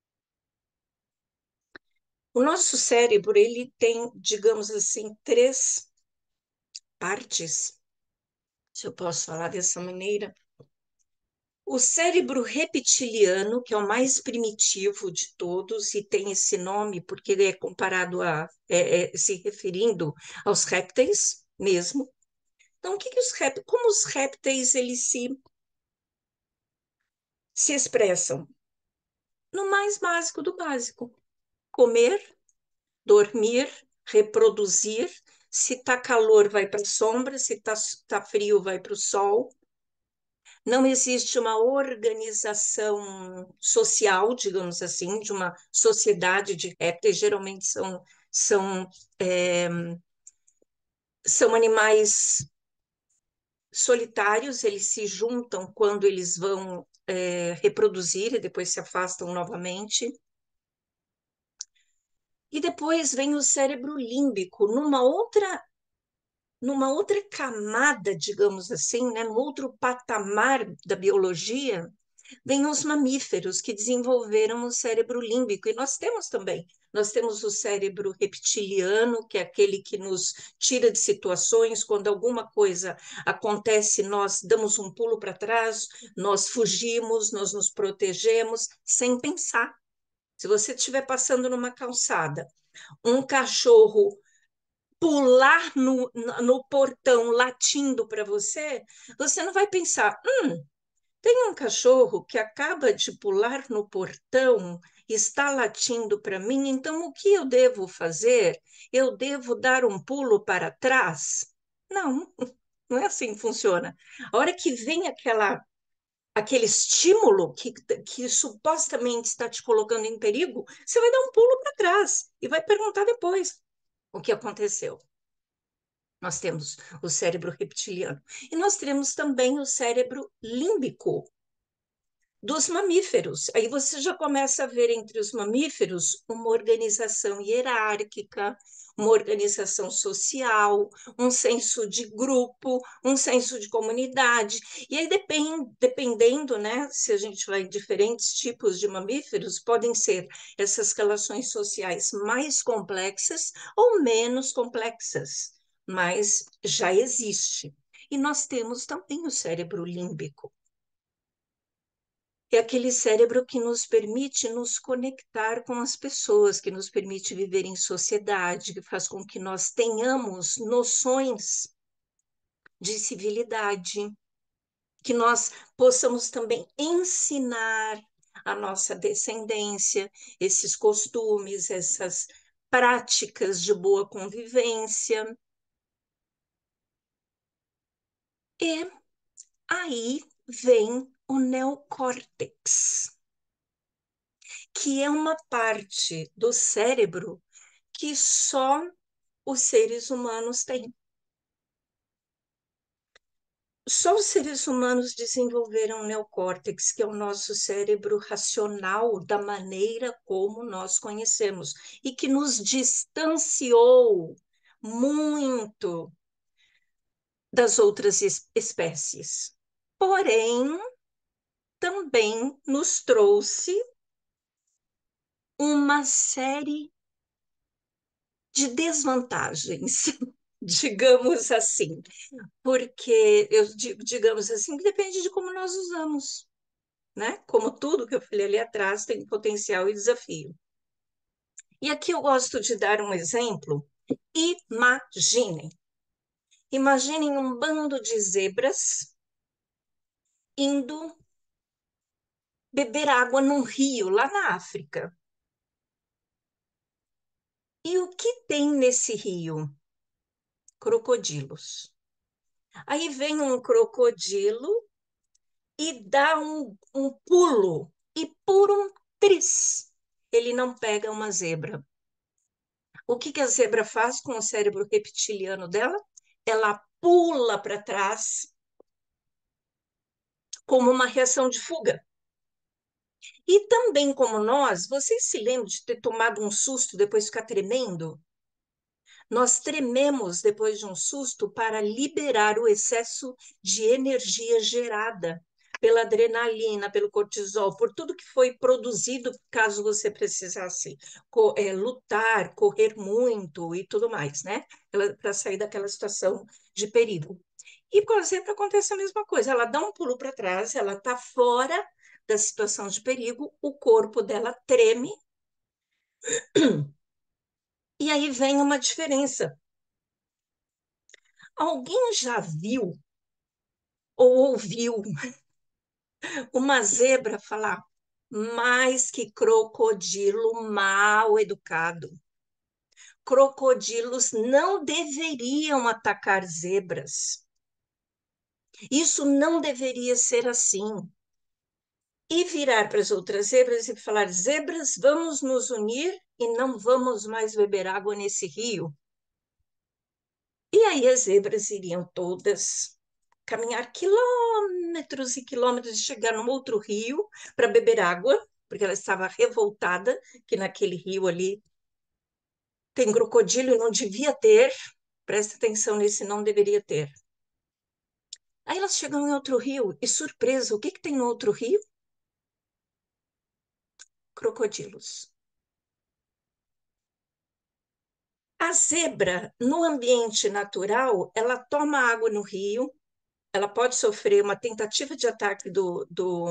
O nosso cérebro, ele tem, digamos assim, três partes, se eu posso falar dessa maneira. O cérebro reptiliano, que é o mais primitivo de todos, e tem esse nome porque ele é comparado a, é, é, se referindo aos répteis mesmo. Então, o que que os répteis, como os répteis eles se, se expressam? No mais básico do básico: comer, dormir, reproduzir. Se está calor, vai para a sombra, se está tá frio, vai para o sol. Não existe uma organização social, digamos assim, de uma sociedade de répteis. Geralmente são, são, é, são animais solitários, eles se juntam quando eles vão é, reproduzir e depois se afastam novamente. E depois vem o cérebro límbico, numa outra, numa outra camada, digamos assim, né, num outro patamar da biologia, vem os mamíferos que desenvolveram o cérebro límbico. E nós temos também. Nós temos o cérebro reptiliano, que é aquele que nos tira de situações. Quando alguma coisa acontece, nós damos um pulo para trás, nós fugimos, nós nos protegemos, sem pensar. Se você estiver passando numa calçada, um cachorro pular no, no portão latindo para você, você não vai pensar, hum, tem um cachorro que acaba de pular no portão, está latindo para mim, então o que eu devo fazer? Eu devo dar um pulo para trás? Não, não é assim que funciona. A hora que vem aquela, aquele estímulo que, que supostamente está te colocando em perigo, você vai dar um pulo para trás e vai perguntar depois o que aconteceu. Nós temos o cérebro reptiliano e nós temos também o cérebro límbico dos mamíferos. Aí você já começa a ver entre os mamíferos uma organização hierárquica, uma organização social, um senso de grupo, um senso de comunidade. E aí depend, dependendo, né, se a gente vai em diferentes tipos de mamíferos, podem ser essas relações sociais mais complexas ou menos complexas. mas já existe. E nós temos também o cérebro límbico. É aquele cérebro que nos permite nos conectar com as pessoas, que nos permite viver em sociedade, que faz com que nós tenhamos noções de civilidade, que nós possamos também ensinar a nossa descendência esses costumes, essas práticas de boa convivência. E aí vem o neocórtex, que é uma parte do cérebro que só os seres humanos têm. Só os seres humanos desenvolveram o neocórtex, que é o nosso cérebro racional da maneira como nós conhecemos, e que nos distanciou muito das outras espécies. Porém, também nos trouxe uma série de desvantagens, digamos assim, porque eu digo, digamos assim, que depende de como nós usamos, né? Como tudo que eu falei ali atrás tem potencial e desafio. E aqui eu gosto de dar um exemplo. Imaginem, imaginem um bando de zebras indo beber água num rio lá na África. E o que tem nesse rio? Crocodilos. Aí vem um crocodilo e dá um, um pulo, e por um tris, ele não pega uma zebra. O que, que a zebra faz com o cérebro reptiliano dela? Ela pula para trás como uma reação de fuga. E também como nós, vocês se lembram de ter tomado um susto depois ficar tremendo? Nós trememos depois de um susto para liberar o excesso de energia gerada pela adrenalina, pelo cortisol, por tudo que foi produzido caso você precisasse co é, lutar, correr muito e tudo mais, né? Para sair daquela situação de perigo. E com a zebra acontece a mesma coisa, ela dá um pulo para trás, ela está fora da situação de perigo, o corpo dela treme, e aí vem uma diferença. Alguém já viu ou ouviu uma zebra falar mais que crocodilo mal educado? Crocodilos não deveriam atacar zebras. Isso não deveria ser assim. E virar para as outras zebras e falar: zebras, vamos nos unir e não vamos mais beber água nesse rio. E aí as zebras iriam todas caminhar quilômetros e quilômetros e chegar num outro rio para beber água, porque ela estava revoltada que naquele rio ali tem crocodilo e não devia ter. Presta atenção nesse não deveria ter. Aí elas chegam em outro rio e, surpresa, o que, que tem no outro rio? Crocodilos. A zebra, no ambiente natural, ela toma água no rio, ela pode sofrer uma tentativa de ataque do, do,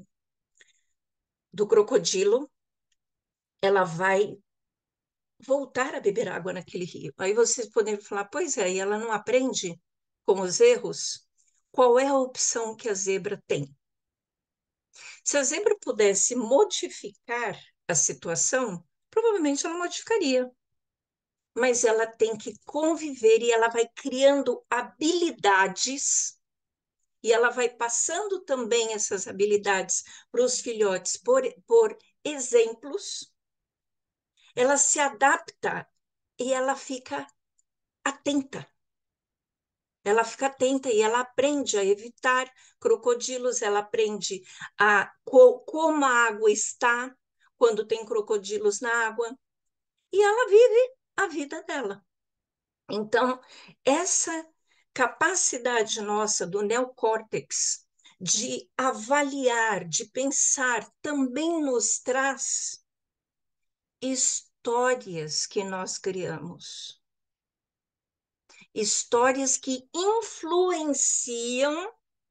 do crocodilo, ela vai voltar a beber água naquele rio. Aí vocês podem falar, pois é, e ela não aprende com os erros? Qual é a opção que a zebra tem? Se a zebra pudesse modificar a situação, provavelmente ela modificaria. Mas ela tem que conviver e ela vai criando habilidades e ela vai passando também essas habilidades para os filhotes por, por exemplos. Ela se adapta e ela fica atenta. Ela fica atenta e ela aprende a evitar crocodilos, ela aprende a co, como a água está quando tem crocodilos na água, e ela vive a vida dela. Então, essa capacidade nossa do neocórtex de avaliar, de pensar, também nos traz histórias que nós criamos. histórias que influenciam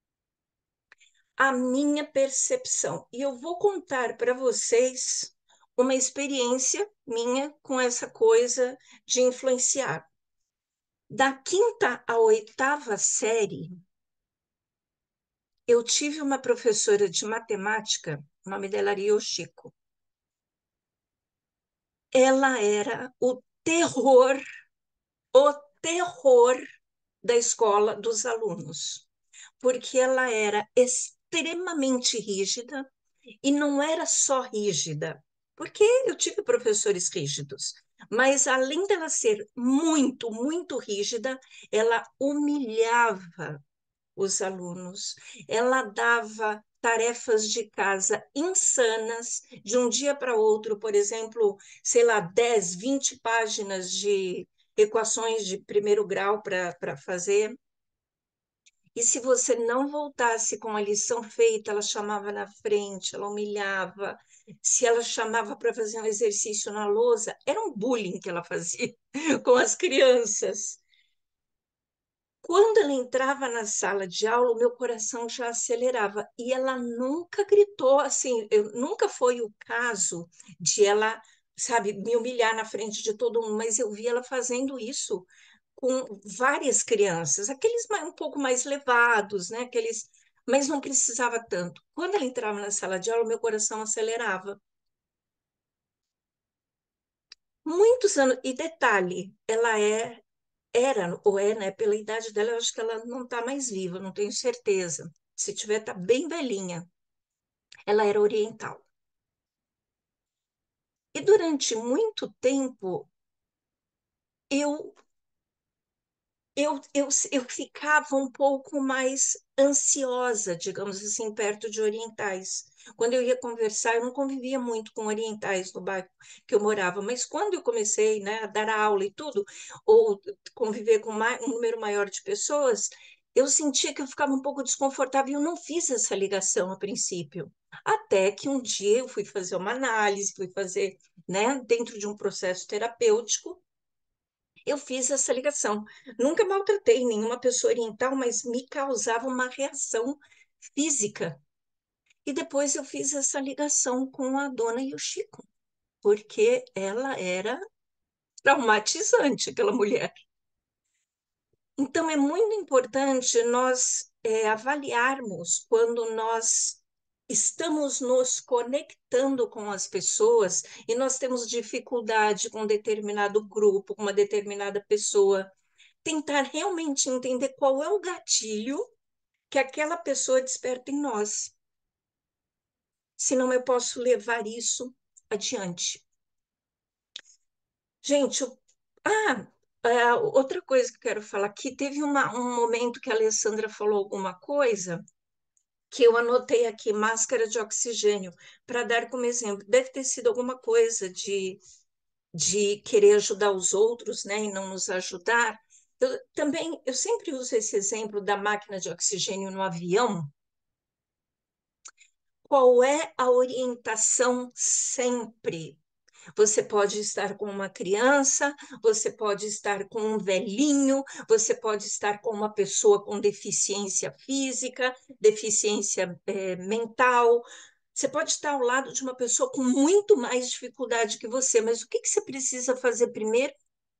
a minha percepção. E eu vou contar para vocês uma experiência minha com essa coisa de influenciar. Da quinta à oitava série, eu tive uma professora de matemática, o nome dela era Yoshiko. Ela era o terror, o terror da escola dos alunos, porque ela era extremamente rígida e não era só rígida, porque eu tive professores rígidos, mas além dela ser muito, muito rígida, ela humilhava os alunos, ela dava tarefas de casa insanas, de um dia para outro, por exemplo, sei lá, dez, vinte páginas de equações de primeiro grau para fazer. E se você não voltasse com a lição feita, ela chamava na frente, ela humilhava. Se ela chamava para fazer um exercício na lousa, era um bullying que ela fazia com as crianças. Quando ela entrava na sala de aula, o meu coração já acelerava. E ela nunca gritou assim, eu, nunca foi o caso de ela, sabe, me humilhar na frente de todo mundo, mas eu vi ela fazendo isso com várias crianças, aqueles mais, um pouco mais levados, né? Aqueles, mas não precisava tanto. Quando ela entrava na sala de aula, meu coração acelerava. Muitos anos, e detalhe, ela é, era, ou é, né? Pela idade dela, eu acho que ela não está mais viva, não tenho certeza. Se tiver, está bem velhinha. Ela era oriental. E durante muito tempo, eu eu, eu, eu ficava um pouco mais ansiosa, digamos assim, perto de orientais. Quando eu ia conversar, eu não convivia muito com orientais no bairro que eu morava, mas quando eu comecei, né, a dar aula e tudo, ou conviver com um número maior de pessoas, eu sentia que eu ficava um pouco desconfortável e eu não fiz essa ligação a princípio. Até que um dia eu fui fazer uma análise, fui fazer, né, dentro de um processo terapêutico, eu fiz essa ligação. Nunca maltratei nenhuma pessoa oriental, mas me causava uma reação física. E depois eu fiz essa ligação com a dona Yoshiko, porque ela era traumatizante, aquela mulher. Então, é muito importante nós é, avaliarmos quando nós estamos nos conectando com as pessoas e nós temos dificuldade com um determinado grupo, com uma determinada pessoa, tentar realmente entender qual é o gatilho que aquela pessoa desperta em nós. Senão eu posso levar isso adiante. Gente, eu... ah, é, outra coisa que eu quero falar aqui, teve uma, um momento que a Alessandra falou alguma coisa que eu anotei aqui, máscara de oxigênio, para dar como exemplo. Deve ter sido alguma coisa de, de querer ajudar os outros, né, e não nos ajudar. Eu também, eu sempre uso esse exemplo da máquina de oxigênio no avião. Qual é a orientação sempre? Você pode estar com uma criança, você pode estar com um velhinho, você pode estar com uma pessoa com deficiência física, deficiência eh, mental. Você pode estar ao lado de uma pessoa com muito mais dificuldade que você, mas o que que você precisa fazer primeiro?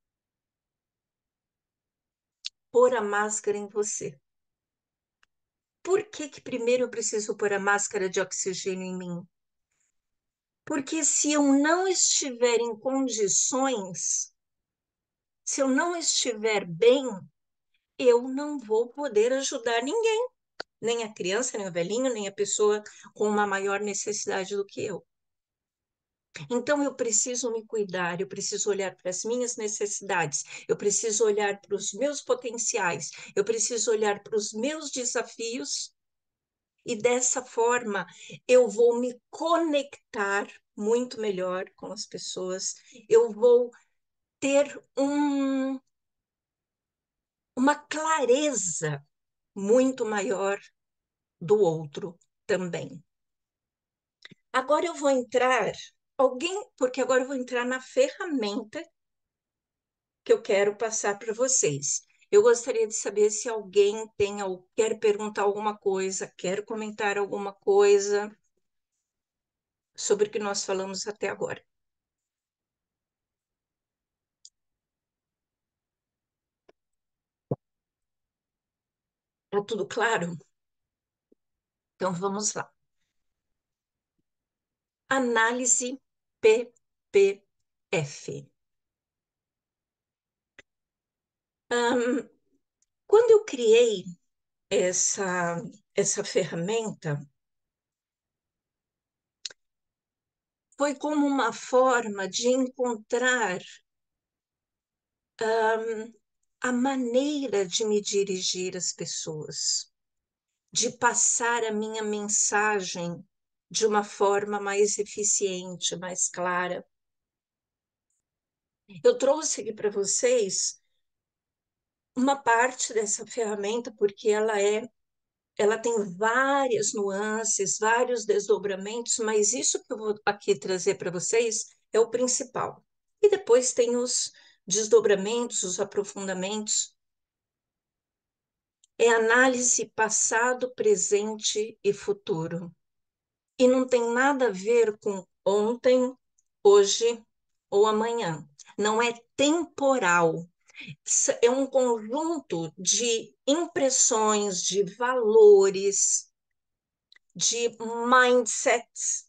Pôr a máscara em você. Por que que primeiro eu preciso pôr a máscara de oxigênio em mim? Porque se eu não estiver em condições, se eu não estiver bem, eu não vou poder ajudar ninguém, nem a criança, nem o velhinho, nem a pessoa com uma maior necessidade do que eu. Então, eu preciso me cuidar, eu preciso olhar para as minhas necessidades, eu preciso olhar para os meus potenciais, eu preciso olhar para os meus desafios, e dessa forma eu vou me conectar muito melhor com as pessoas, eu vou ter um, uma clareza muito maior do outro também. Agora eu vou entrar, alguém, porque agora eu vou entrar na ferramenta que eu quero passar para vocês. Eu gostaria de saber se alguém tem, ou quer perguntar alguma coisa, quer comentar alguma coisa sobre o que nós falamos até agora. Está tudo claro? Então vamos lá. Análise P P F. Um, quando eu criei essa, essa ferramenta, foi como uma forma de encontrar um, a maneira de me dirigir às pessoas, de passar a minha mensagem de uma forma mais eficiente, mais clara. Eu trouxe aqui para vocês uma parte dessa ferramenta, porque ela é, ela tem várias nuances, vários desdobramentos, mas isso que eu vou aqui trazer para vocês é o principal. E depois tem os desdobramentos, os aprofundamentos. É análise passado, presente e futuro. E não tem nada a ver com ontem, hoje ou amanhã. Não é temporal. É um conjunto de impressões, de valores, de mindsets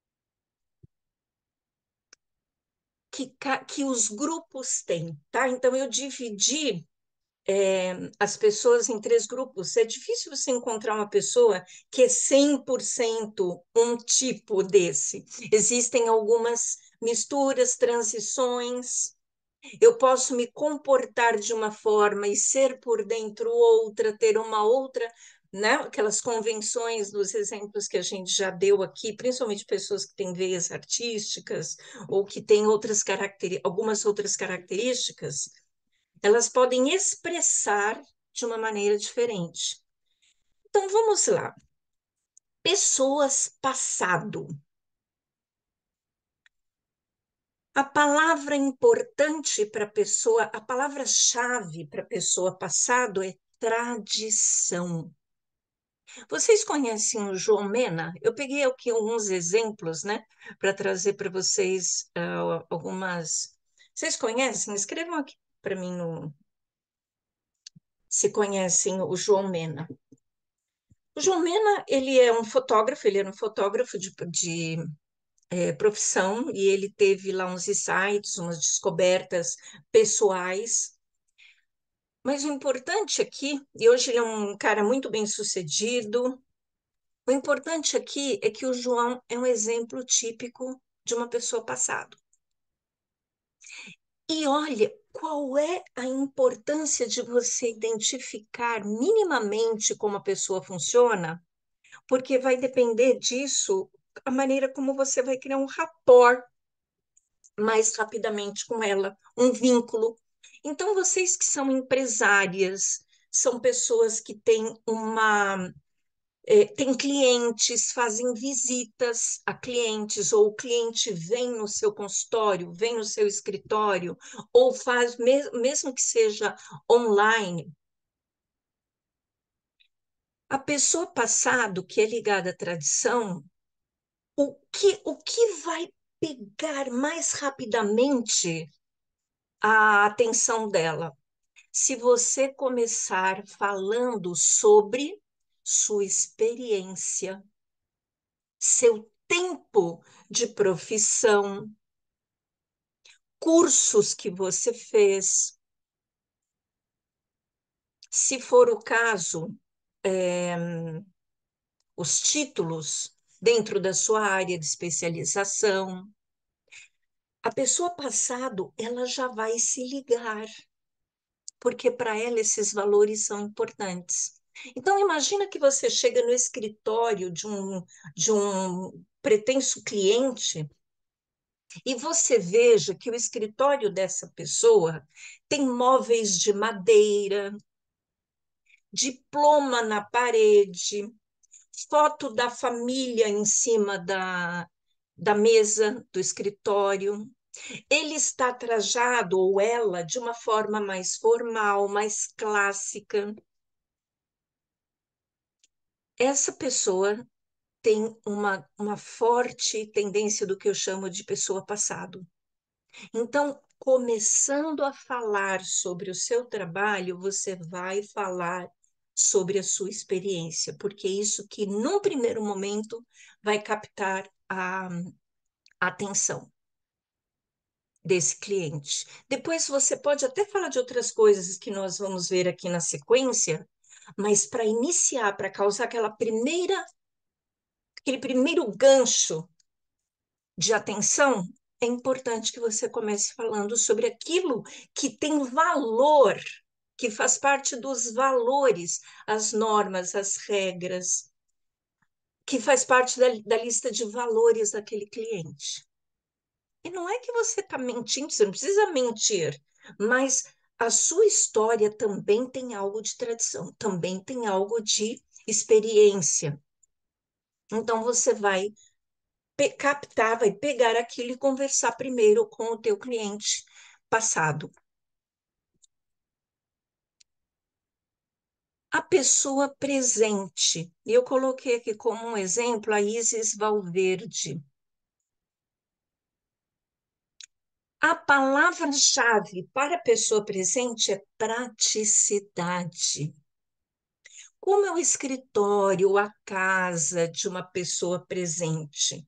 que, que os grupos têm, tá? Então, eu dividi é, as pessoas em três grupos. É difícil você encontrar uma pessoa que é cem por cento um tipo desse. Existem algumas misturas, transições. Eu posso me comportar de uma forma e ser por dentro outra, ter uma outra, né? Aquelas convenções dos exemplos que a gente já deu aqui, principalmente pessoas que têm veias artísticas ou que têm outras características, algumas outras características, elas podem expressar de uma maneira diferente. Então, vamos lá. Pessoas passado. A palavra importante para a pessoa, a palavra-chave para a pessoa passado é tradição. Vocês conhecem o João Mena? Eu peguei aqui alguns exemplos, né, para trazer para vocês uh, algumas. Vocês conhecem? Escrevam aqui para mim no... se conhecem o João Mena. O João Mena, ele é um fotógrafo, ele era um fotógrafo de, de é, profissão, e ele teve lá uns insights, umas descobertas pessoais. Mas o importante aqui, e hoje ele é um cara muito bem sucedido, o importante aqui é que o João é um exemplo típico de uma pessoa passada. E olha, qual é a importância de você identificar minimamente como a pessoa funciona? Porque vai depender disso a maneira como você vai criar um rapport mais rapidamente com ela, um vínculo. Então, vocês que são empresárias, são pessoas que têm uma... É, têm clientes, fazem visitas a clientes, ou o cliente vem no seu consultório, vem no seu escritório, ou faz, mesmo que seja online. A pessoa passado, que é ligada à tradição, o que, o que vai pegar mais rapidamente a atenção dela? Se você começar falando sobre sua experiência, seu tempo de profissão, cursos que você fez. Se for o caso, é, os títulos dentro da sua área de especialização. A pessoa passado, ela já vai se ligar, porque para ela esses valores são importantes. Então, imagina que você chega no escritório de um, de um pretenso cliente e você veja que o escritório dessa pessoa tem móveis de madeira, diploma na parede, foto da família em cima da, da mesa do escritório. Ele está trajado, ou ela, de uma forma mais formal, mais clássica. Essa pessoa tem uma, uma forte tendência do que eu chamo de pessoa passado. Então, começando a falar sobre o seu trabalho, você vai falar sobre a sua experiência, porque é isso que, num primeiro momento, vai captar a atenção desse cliente. Depois você pode até falar de outras coisas que nós vamos ver aqui na sequência, mas para iniciar, para causar aquela primeira, aquele primeiro gancho de atenção, é importante que você comece falando sobre aquilo que tem valor, que faz parte dos valores, as normas, as regras, que faz parte da, da lista de valores daquele cliente. E não é que você está mentindo, você não precisa mentir, mas a sua história também tem algo de tradição, também tem algo de experiência. Então você vai captar, vai pegar aquilo e conversar primeiro com o teu cliente passado. A pessoa presente. Eu coloquei aqui como um exemplo a Isis Valverde. A palavra-chave para a pessoa presente é praticidade. Como é o escritório, a casa de uma pessoa presente?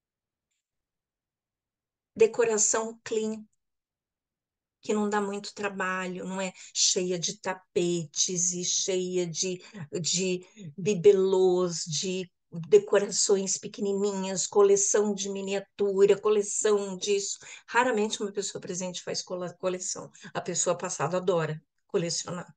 Decoração clean, que não dá muito trabalho, não é cheia de tapetes e cheia de, de bibelôs, de decorações pequenininhas, coleção de miniatura, coleção disso. Raramente uma pessoa presente faz coleção. A pessoa passada adora colecionar.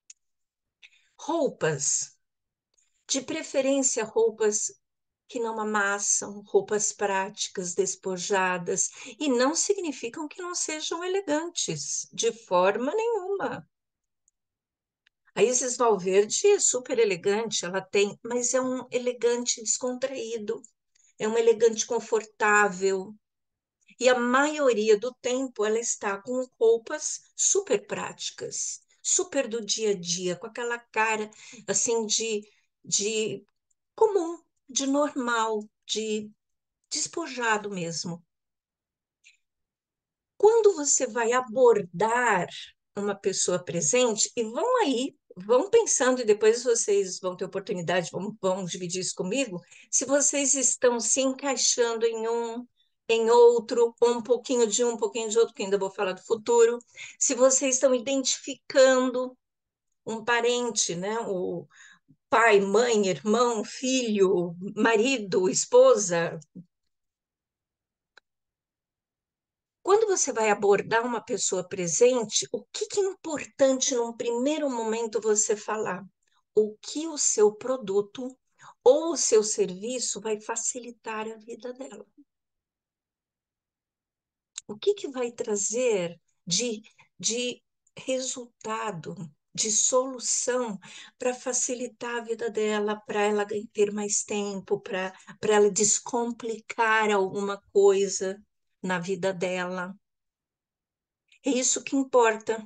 Roupas, de preferência roupas que não amassam, roupas práticas, despojadas, e não significam que não sejam elegantes, de forma nenhuma. A Isis Valverde é super elegante, ela tem, mas é um elegante descontraído, é um elegante confortável, e a maioria do tempo ela está com roupas super práticas, super do dia a dia, com aquela cara assim de, de comum, de normal, de despojado mesmo. Quando você vai abordar uma pessoa presente, e vão aí, vão pensando, e depois vocês vão ter oportunidade, vão, vão dividir isso comigo, se vocês estão se encaixando em um, em outro, ou um pouquinho de um, um pouquinho de outro, que ainda vou falar do futuro, se vocês estão identificando um parente, né? O pai, mãe, irmão, filho, marido, esposa. Quando você vai abordar uma pessoa presente, o que que é importante num primeiro momento você falar? O que o seu produto ou o seu serviço vai facilitar a vida dela? O que que vai trazer de, de resultado, de solução para facilitar a vida dela, para ela ter mais tempo, para para ela descomplicar alguma coisa na vida dela? É isso que importa.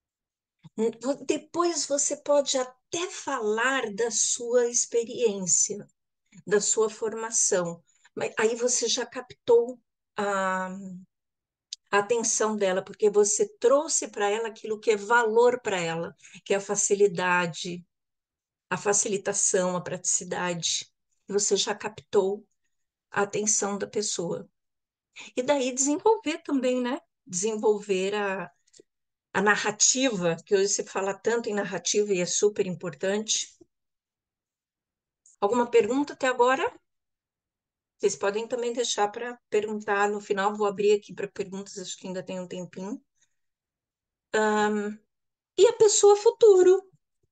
Depois você pode até falar da sua experiência, da sua formação, mas aí você já captou a, a atenção dela, porque você trouxe para ela aquilo que é valor para ela, que é a facilidade, a facilitação, a praticidade. Você já captou a atenção da pessoa. E daí desenvolver também, né? Desenvolver a a narrativa, que hoje se fala tanto em narrativa e é super importante. Alguma pergunta até agora? Vocês podem também deixar para perguntar no final, vou abrir aqui para perguntas, acho que ainda tem um tempinho. Um, e a pessoa futuro?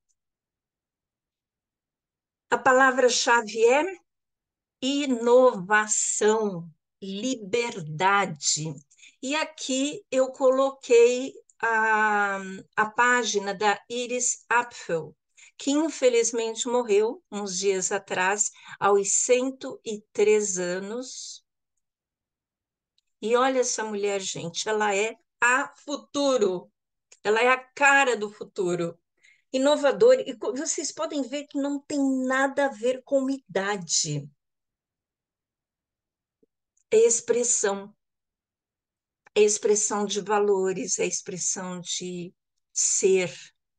A palavra-chave é inovação, liberdade. E aqui eu coloquei a, a página da Iris Apfel, que infelizmente morreu uns dias atrás, aos cento e três anos. E olha essa mulher, gente, ela é a futuro. Ela é a cara do futuro. Inovador. E co- vocês podem ver que não tem nada a ver com idade. É expressão. É expressão de valores, é expressão de ser.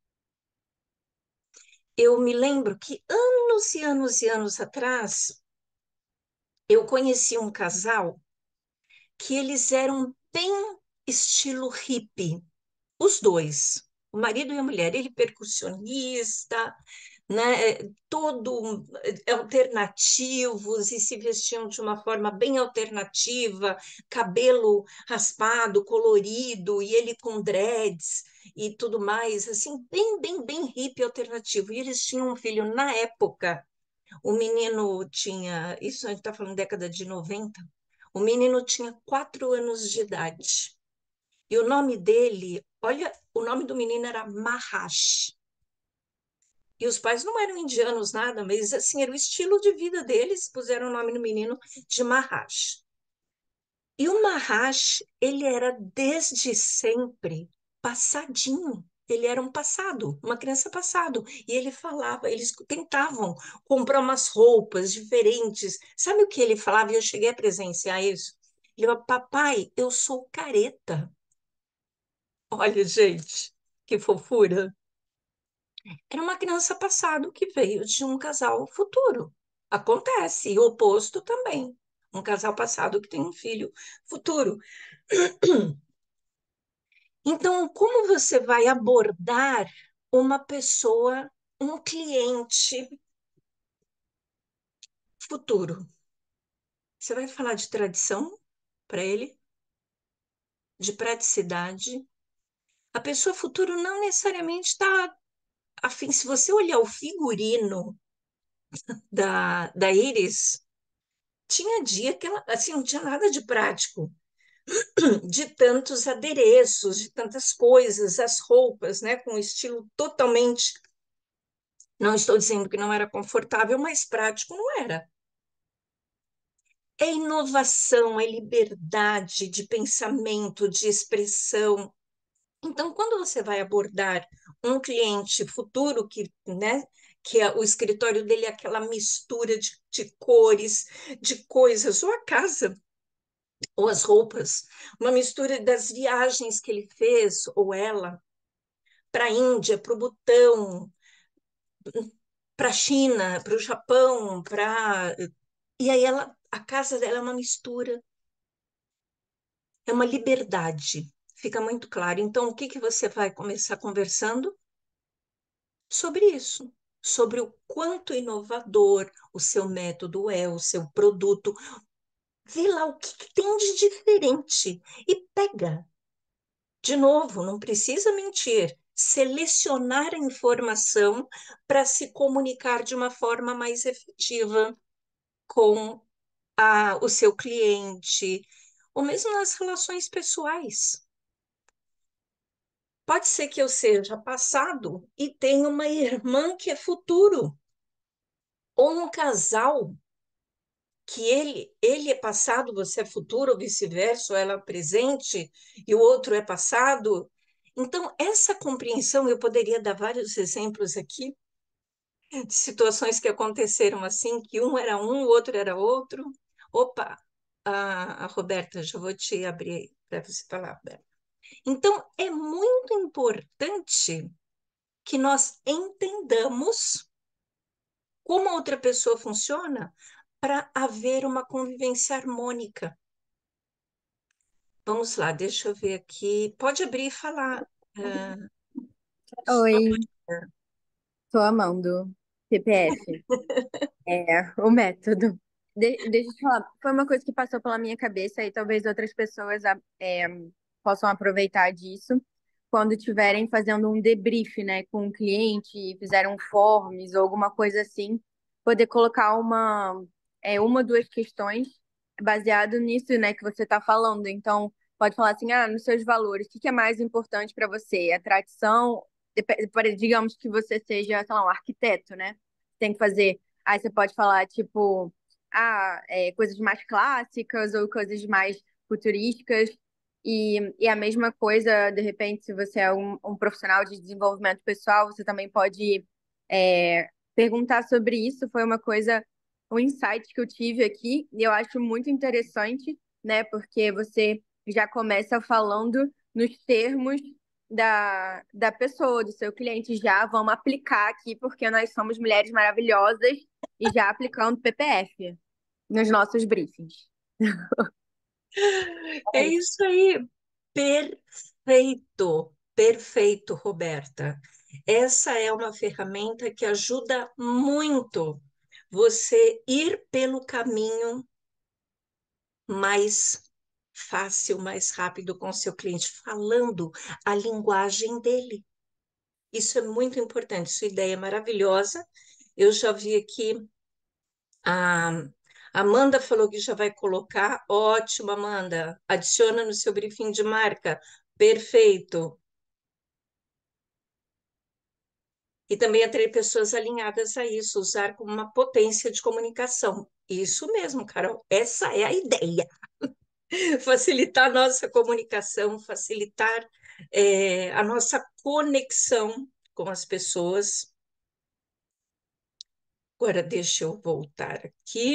Eu me lembro que anos e anos e anos atrás, eu conheci um casal que eles eram bem estilo hippie, os dois, o marido e a mulher, ele percussionista, né, todo eh, alternativos e se vestiam de uma forma bem alternativa, cabelo raspado, colorido, e ele com dreads e tudo mais, assim, bem, bem, bem hippie alternativo. E eles tinham um filho na época, o menino tinha, isso a gente está falando década de noventa, o menino tinha quatro anos de idade. E o nome dele, olha, o nome do menino era Maharaj. E os pais não eram indianos, nada, mas assim, era o estilo de vida deles, puseram o nome no menino de Maharaj. E o Maharaj, ele era desde sempre passadinho. Ele era um passado, uma criança passado. E ele falava, eles tentavam comprar umas roupas diferentes. Sabe o que ele falava? E eu cheguei a presenciar isso. Ele falava, papai, eu sou careta. Olha, gente, que fofura. Era uma criança passado que veio de um casal futuro. Acontece, e o oposto também. Um casal passado que tem um filho futuro. Então, como você vai abordar uma pessoa, um cliente futuro? Você vai falar de tradição para ele, de praticidade. A pessoa futuro não necessariamente está afim. Se você olhar o figurino da, da Iris, tinha dia que ela, assim, não tinha nada de prático, de tantos adereços, de tantas coisas, as roupas, né, com um estilo totalmente, não estou dizendo que não era confortável, mas prático não era. É inovação, é liberdade de pensamento, de expressão. Então, quando você vai abordar um cliente futuro que, né, que é, o escritório dele é aquela mistura de, de cores, de coisas, ou a casa, ou as roupas, uma mistura das viagens que ele fez, ou ela, para a Índia, para o Butão, para a China, para o Japão, para. E aí ela, a casa dela é uma mistura, é uma liberdade, fica muito claro. Então, o que que você vai começar conversando? Sobre isso, sobre o quanto inovador o seu método é, o seu produto. Vê lá o que que tem de diferente e pega. De novo, não precisa mentir. Selecionar a informação para se comunicar de uma forma mais efetiva com a, o seu cliente, ou mesmo nas relações pessoais. Pode ser que eu seja passado e tenha uma irmã que é futuro, ou um casal que ele, ele é passado, você é futuro, ou vice-versa, ou ela é presente e o outro é passado. Então, essa compreensão, eu poderia dar vários exemplos aqui de situações que aconteceram assim, que um era um, o outro era outro. Opa, a, a Roberta, já vou te abrir para você falar, Roberta. Então, é muito importante que nós entendamos como a outra pessoa funciona para haver uma convivência harmônica. Vamos lá, deixa eu ver aqui. Pode abrir e falar. ah, Oi, tô amando P P F, é o método. De- deixa eu te falar, foi uma coisa que passou pela minha cabeça e talvez outras pessoas a- é, possam aproveitar disso quando estiverem fazendo um debrief, né, com o cliente, fizeram um forms ou alguma coisa assim, poder colocar uma, é, uma, duas questões baseado nisso, né, que você está falando. Então, pode falar assim, ah, nos seus valores, o que que é mais importante para você? A tradição, Dep- por- digamos que você seja, sei lá, um arquiteto, né? Tem que fazer. Aí você pode falar, tipo, ah, é, coisas mais clássicas ou coisas mais futurísticas. E, e a mesma coisa, de repente, se você é um, um profissional de desenvolvimento pessoal, você também pode é, perguntar sobre isso. Foi uma coisa, um insight que eu tive aqui, e eu acho muito interessante, né? Porque você já começa falando nos termos da, da pessoa, do seu cliente. Já vamos aplicar aqui, porque nós somos mulheres maravilhosas e já aplicando P P F nos nossos briefings. É isso aí. Perfeito, perfeito, Roberta. Essa é uma ferramenta que ajuda muito você ir pelo caminho mais fácil, mais rápido com o seu cliente, falando a linguagem dele. Isso é muito importante. Sua ideia é maravilhosa. Eu já vi aqui a Amanda falou que já vai colocar. Ótimo, Amanda. Adiciona no seu briefing de marca. Perfeito. E também atrair pessoas alinhadas a isso, usar como uma potência de comunicação. Isso mesmo, Carol. Essa é a ideia. Facilitar a nossa comunicação, facilitar é, a nossa conexão com as pessoas. Agora, deixa eu voltar aqui.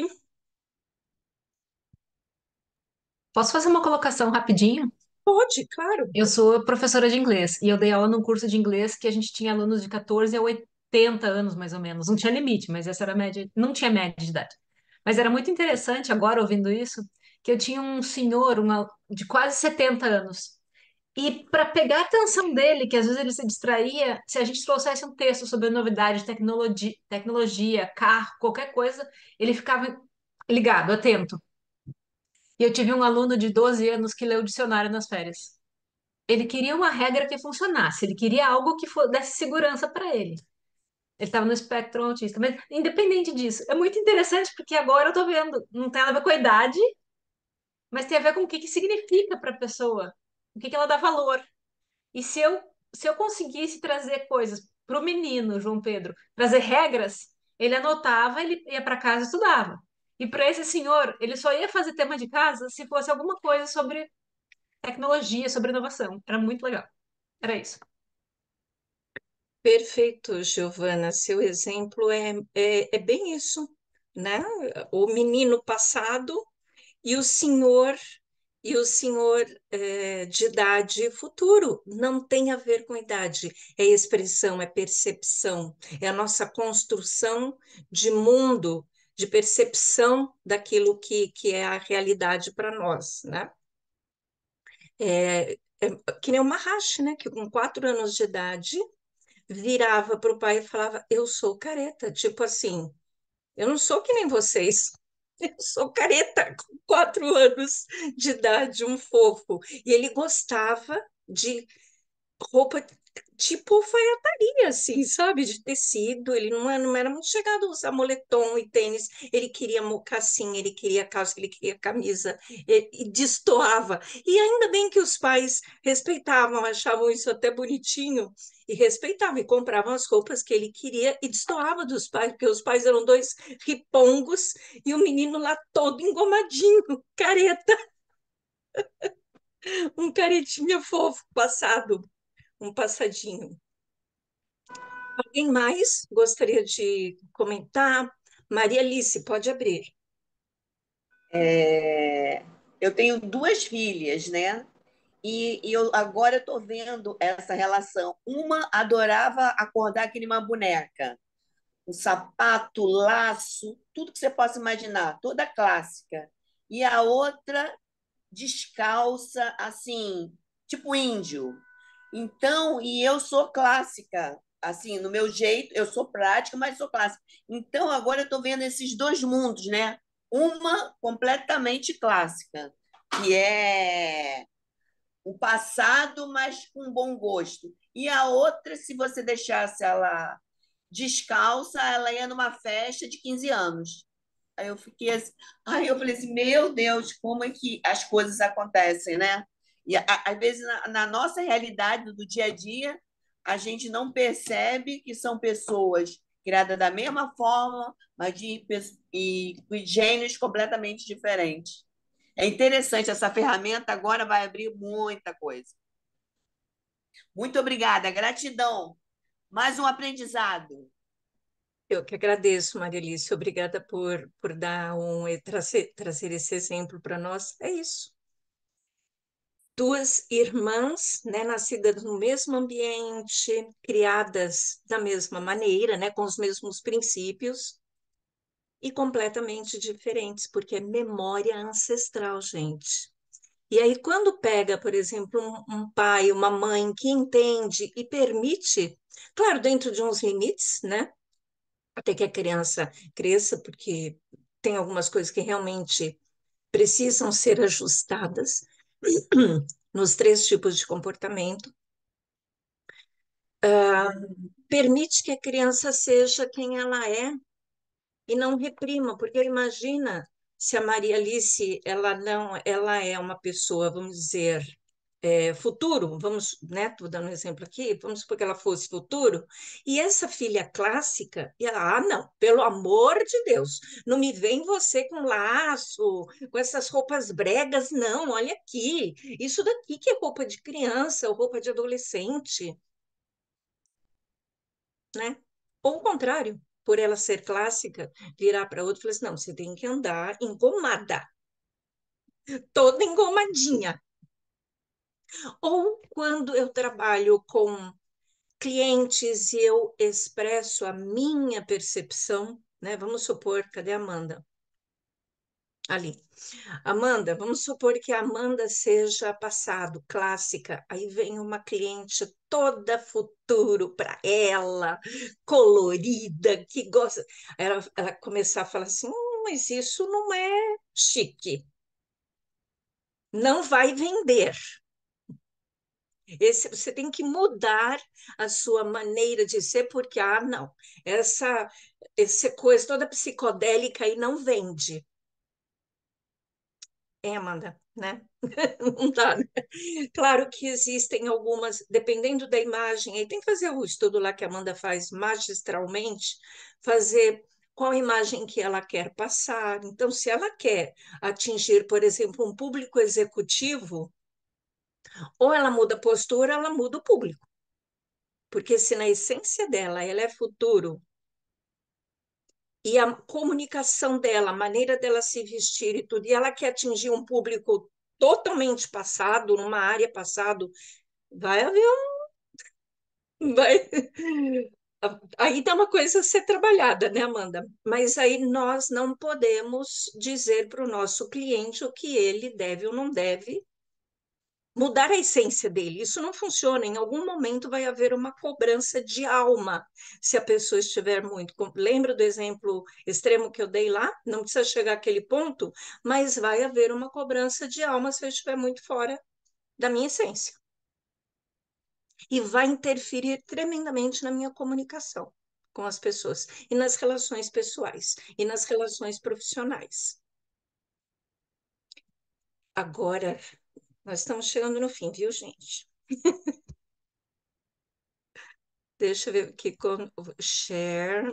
Posso fazer uma colocação rapidinho? Pode, claro. Eu sou professora de inglês e eu dei aula num curso de inglês que a gente tinha alunos de catorze a oitenta anos, mais ou menos. Não tinha limite, mas essa era a média, não tinha média de idade. Mas era muito interessante, agora ouvindo isso, que eu tinha um senhor uma, de quase setenta anos. E para pegar a atenção dele, que às vezes ele se distraía, se a gente trouxesse um texto sobre novidade, tecnologia, tecnologia, carro, qualquer coisa, ele ficava ligado, atento. E eu tive um aluno de doze anos que leu o dicionário nas férias. Ele queria uma regra que funcionasse, ele queria algo que fo- desse segurança para ele. Ele estava no espectro autista, mas independente disso, é muito interessante porque agora eu tô vendo, não tem nada a ver com a idade, mas tem a ver com o que que significa para a pessoa, o que que ela dá valor. E se eu, se eu conseguisse trazer coisas para o menino, João Pedro, trazer regras, ele anotava, ele ia para casa e estudava. E para esse senhor, ele só ia fazer tema de casa se fosse alguma coisa sobre tecnologia, sobre inovação. Era muito legal. Era isso. Perfeito, Giovana. Seu exemplo é, é, é bem isso, né? O menino passado e o senhor e o senhor é, de idade futuro. Não tem a ver com idade, é expressão, é percepção, é a nossa construção de mundo, de percepção daquilo que, que é a realidade para nós, né? É, é que nem o Maharshi, né? Que com quatro anos de idade virava para o pai e falava: Eu sou careta. Tipo assim, eu não sou que nem vocês. Eu sou careta com quatro anos de idade, um fofo. E ele gostava de roupa tipo alfaiataria, assim, sabe? De tecido. Ele não era, não era muito chegado a usar moletom e tênis. Ele queria mocassim, ele queria calça, ele queria camisa. E, e destoava. E ainda bem que os pais respeitavam, achavam isso até bonitinho. E respeitavam e compravam as roupas que ele queria e destoava dos pais, porque os pais eram dois ripongos e o menino lá todo engomadinho, careta, um caretinha fofo, passado, um passadinho. Alguém mais gostaria de comentar? Maria Alice, pode abrir. É, eu tenho duas filhas, né? E, e eu agora estou vendo essa relação. Uma adorava acordar que nem uma boneca, um sapato, laço, tudo que você possa imaginar, toda clássica. E a outra descalça, assim, tipo índio. Então, e eu sou clássica, assim, no meu jeito, eu sou prática, mas sou clássica. Então, agora eu estou vendo esses dois mundos, né? Uma completamente clássica, que é o passado, mas com bom gosto. E a outra, se você deixasse ela descalça, ela ia numa festa de quinze anos. Aí eu fiquei assim, aí eu falei assim, meu Deus, como é que as coisas acontecem, né? E a- às vezes na, na nossa realidade do dia a dia, a gente não percebe que são pessoas criadas da mesma forma, mas de, pe- e, de gênios completamente diferentes. É interessante, essa ferramenta agora vai abrir muita coisa. Muito obrigada, gratidão. Mais um aprendizado. Eu que agradeço, Marilice. Obrigada por, por dar um, e trazer, trazer esse exemplo para nós. É isso. Duas irmãs, né, nascidas no mesmo ambiente, criadas da mesma maneira, né, com os mesmos princípios, e completamente diferentes, porque é memória ancestral, gente. E aí, quando pega, por exemplo, um, um pai, uma mãe que entende e permite, claro, dentro de uns limites, né? Até que a criança cresça, porque tem algumas coisas que realmente precisam ser ajustadas nos três tipos de comportamento. Uh, permite que a criança seja quem ela é e não reprima, porque imagina se a Maria Alice, ela não, ela é uma pessoa, vamos dizer, é, futuro, vamos, né, estou dando um exemplo aqui, vamos supor que ela fosse futuro, e essa filha clássica, e ela, ah, não, pelo amor de Deus, não me vem você com laço, com essas roupas bregas, não, olha aqui, isso daqui que é roupa de criança, ou roupa de adolescente, né? Ou o contrário, por ela ser clássica, virar para outra e falar assim, não, você tem que andar engomada, toda engomadinha. Ou quando eu trabalho com clientes e eu expresso a minha percepção, né? Vamos supor, cadê a Amanda? Ali. Amanda, vamos supor que a Amanda seja passado, clássica. Aí vem uma cliente toda futuro para ela, colorida, que gosta. Aí ela, ela começar a falar assim: hum, mas isso não é chique. Não vai vender. Esse, você tem que mudar a sua maneira de ser, porque, ah, não, essa, essa coisa toda psicodélica aí não vende. É, Amanda, né? Não dá, né? Claro que existem algumas, dependendo da imagem, aí tem que fazer o estudo lá que a Amanda faz magistralmente, fazer qual imagem que ela quer passar. Então, se ela quer atingir, por exemplo, um público executivo, ou ela muda a postura, ela muda o público. Porque se na essência dela ela é futuro, e a comunicação dela, a maneira dela se vestir e tudo, e ela quer atingir um público totalmente passado, numa área passado, vai haver um. Vai... Aí tem uma coisa a ser trabalhada, né, Amanda? Mas aí nós não podemos dizer para o nosso cliente o que ele deve ou não deve mudar a essência dele. Isso não funciona. Em algum momento vai haver uma cobrança de alma, se a pessoa estiver muito. Lembra do exemplo extremo que eu dei lá? Não precisa chegar àquele ponto, mas vai haver uma cobrança de alma se eu estiver muito fora da minha essência. E vai interferir tremendamente na minha comunicação com as pessoas, e nas relações pessoais, e nas relações profissionais. Agora, nós estamos chegando no fim, viu, gente? Deixa eu ver aqui com share.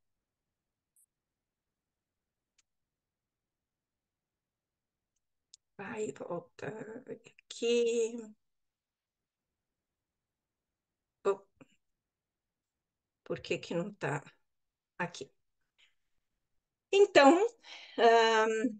Vai, volta aqui. Oh, por que que não tá aqui? Então, um,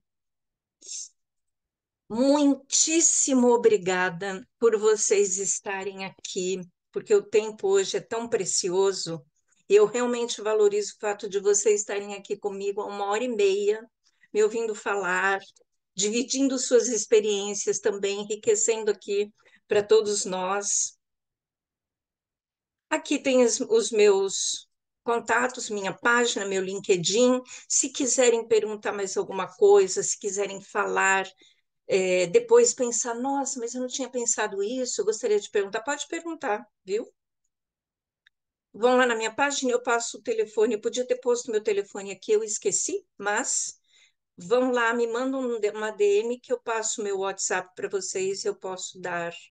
muitíssimo obrigada por vocês estarem aqui, porque o tempo hoje é tão precioso. Eu realmente valorizo o fato de vocês estarem aqui comigo há uma hora e meia, me ouvindo falar, dividindo suas experiências também, enriquecendo aqui para todos nós. Aqui tem os, os meus contatos, minha página, meu LinkedIn. Se quiserem perguntar mais alguma coisa, se quiserem falar, é, depois pensar, nossa, mas eu não tinha pensado isso, eu gostaria de perguntar, pode perguntar, viu? Vão lá na minha página, eu passo o telefone, eu podia ter posto meu telefone aqui, eu esqueci, mas vão lá, me mandam uma D M que eu passo meu WhatsApp para vocês, eu posso dar